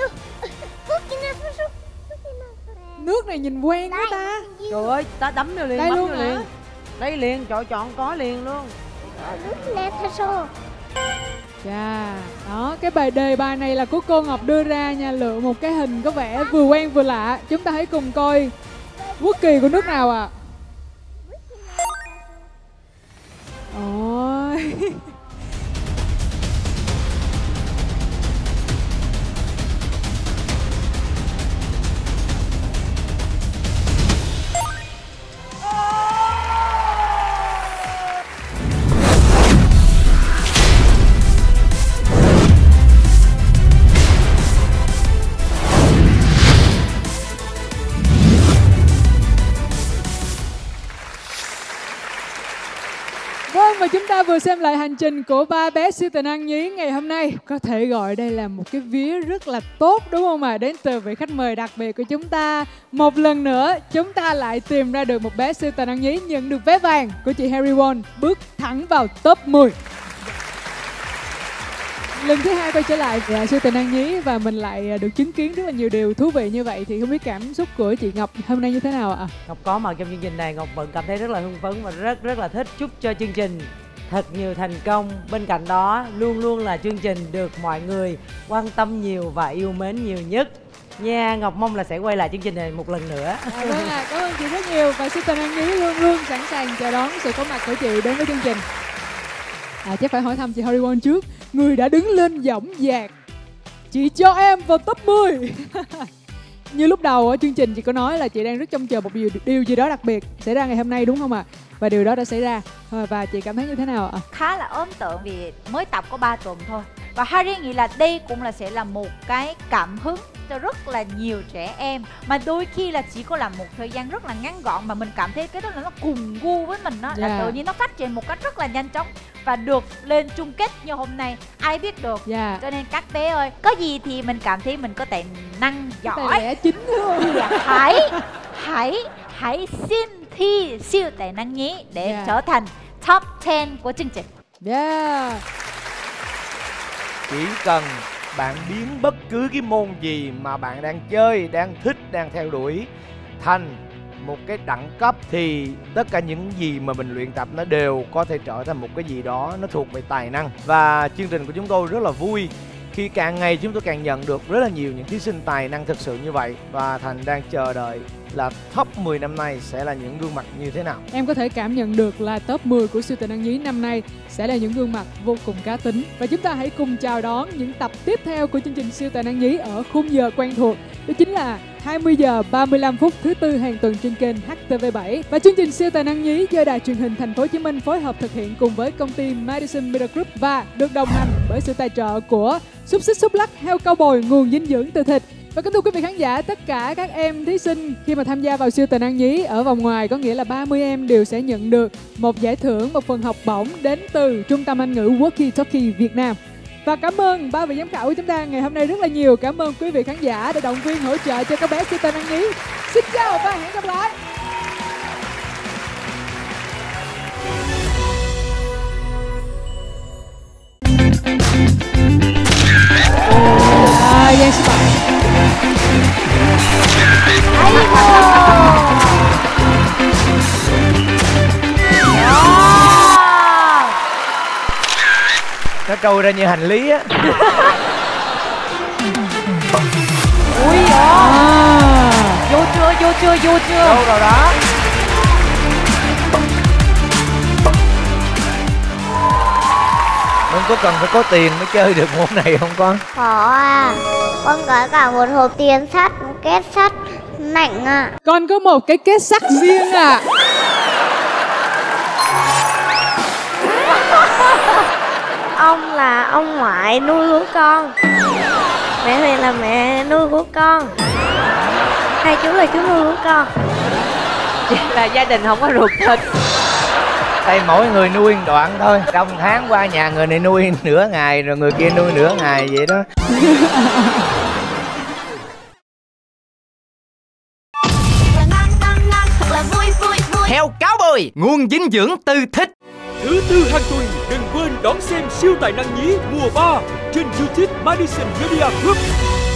Nước này nhìn quen quá ta. Trời ơi, ta đấm vô liền, đây bấm luôn vô hả? liền. Đây liền, chọn chọn có liền luôn. Chà, đó, cái bài đề bài này là của cô Ngọc đưa ra nha. Lựa một cái hình có vẻ vừa quen vừa lạ. Chúng ta hãy cùng coi quốc kỳ của nước nào ạ? À? Ôi. Vâng, và chúng ta vừa vừa xem lại hành trình của ba bé siêu tài năng nhí ngày hôm nay. Có thể gọi đây là một cái vía rất là tốt đúng không ạ? À? Đến từ vị khách mời đặc biệt của chúng ta. Một lần nữa chúng ta lại tìm ra được một bé siêu tài năng nhí nhận được vé vàng của chị Harry Won, bước thẳng vào top mười. Lần thứ hai quay trở lại là siêu tài năng nhí và mình lại được chứng kiến rất là nhiều điều thú vị như vậy, thì không biết cảm xúc của chị Ngọc hôm nay như thế nào ạ? Ngọc có mặt trong chương trình này, Ngọc vẫn cảm thấy rất là hưng phấn và rất rất là thích. Chúc cho chương trình thật nhiều thành công. Bên cạnh đó luôn luôn là chương trình được mọi người quan tâm nhiều và yêu mến nhiều nhất nha. Ngọc mong là sẽ quay lại chương trình này một lần nữa. À, vâng ạ, à, cảm ơn chị rất nhiều và siêu tài năng nhí luôn luôn sẵn sàng chào đón sự có mặt của chị đến với chương trình. À, chắc phải hỏi thăm chị Harry Won trước, người đã đứng lên dõng dạc. Chị cho em vào top mười. Như lúc đầu ở chương trình chị có nói là chị đang rất trông chờ một điều, điều gì đó đặc biệt xảy ra ngày hôm nay đúng không ạ? À? Và điều đó đã xảy ra. Và chị cảm thấy như thế nào ạ? Khá là ấn tượng vì mới tập có ba tuần thôi. Và Harry nghĩ là đây cũng là sẽ là một cái cảm hứng cho rất là nhiều trẻ em. Mà đôi khi là chỉ có làm một thời gian rất là ngắn gọn mà mình cảm thấy cái đó là nó cùng gu với mình đó. Yeah. Là tự nhiên nó phát triển một cách rất là nhanh chóng và được lên chung kết như hôm nay, ai biết được. Yeah. Cho nên các bé ơi, có gì thì mình cảm thấy mình có tài năng giỏi, tài lẻ chính luôn. Thì hãy hãy hãy xin thi siêu tài năng nhí để yeah. trở thành top mười của chương trình. Yeah. Chỉ cần bạn biến bất cứ cái môn gì mà bạn đang chơi, đang thích, đang theo đuổi thành một cái đẳng cấp thì tất cả những gì mà mình luyện tập nó đều có thể trở thành một cái gì đó nó thuộc về tài năng. Và chương trình của chúng tôi rất là vui khi càng ngày chúng tôi càng nhận được rất là nhiều những thí sinh tài năng thực sự như vậy. Và Thành đang chờ đợi là top mười năm nay sẽ là những gương mặt như thế nào. Em có thể cảm nhận được là top mười của siêu tài năng nhí năm nay sẽ là những gương mặt vô cùng cá tính. Và chúng ta hãy cùng chào đón những tập tiếp theo của chương trình siêu tài năng nhí ở khung giờ quen thuộc. Đó chính là hai mươi giờ ba mươi lăm phút thứ tư hàng tuần trên kênh H T V bảy. Và chương trình siêu tài năng nhí do Đài Truyền hình Thành phố Hồ Chí Minh phối hợp thực hiện cùng với công ty Madison Media Group và được đồng hành bởi sự tài trợ của xúc xích xúc lắc heo cao bồi, nguồn dinh dưỡng từ thịt. Và kính thưa quý vị khán giả, tất cả các em thí sinh khi mà tham gia vào siêu tài năng nhí ở vòng ngoài, có nghĩa là ba mươi em đều sẽ nhận được một giải thưởng, một phần học bổng đến từ Trung tâm Anh ngữ Walkie Talkie Việt Nam. Và cảm ơn ba vị giám khảo của chúng ta ngày hôm nay rất là nhiều. Cảm ơn quý vị khán giả đã động viên hỗ trợ cho các bé siêu tài năng nhí. Xin chào và hẹn gặp lại. À, Giang số bảy. Nó trôi ra như hành lý á. Ui à. Vô chưa, vô chưa, vô chưa. Đâu rồi đó. Mình có cần phải có tiền mới chơi được môn này không con? Có à. Con có cả một hộp tiền sắt, một két sắt nặng à. Con có một cái két sắt riêng à. Ông là ông ngoại nuôi của con, mẹ thì là mẹ nuôi của con, hai chú là chú nuôi của con. Chỉ là gia đình không có ruột thịt. Đây mỗi người nuôi một đoạn thôi. Trong tháng qua nhà người này nuôi nửa ngày rồi người kia nuôi nửa ngày vậy đó. Heo cáo bồi, nguồn dinh dưỡng từ thịt. Thứ tư hàng tuần đừng quên đón xem siêu tài năng nhí mùa ba trên YouTube Madison Media Group.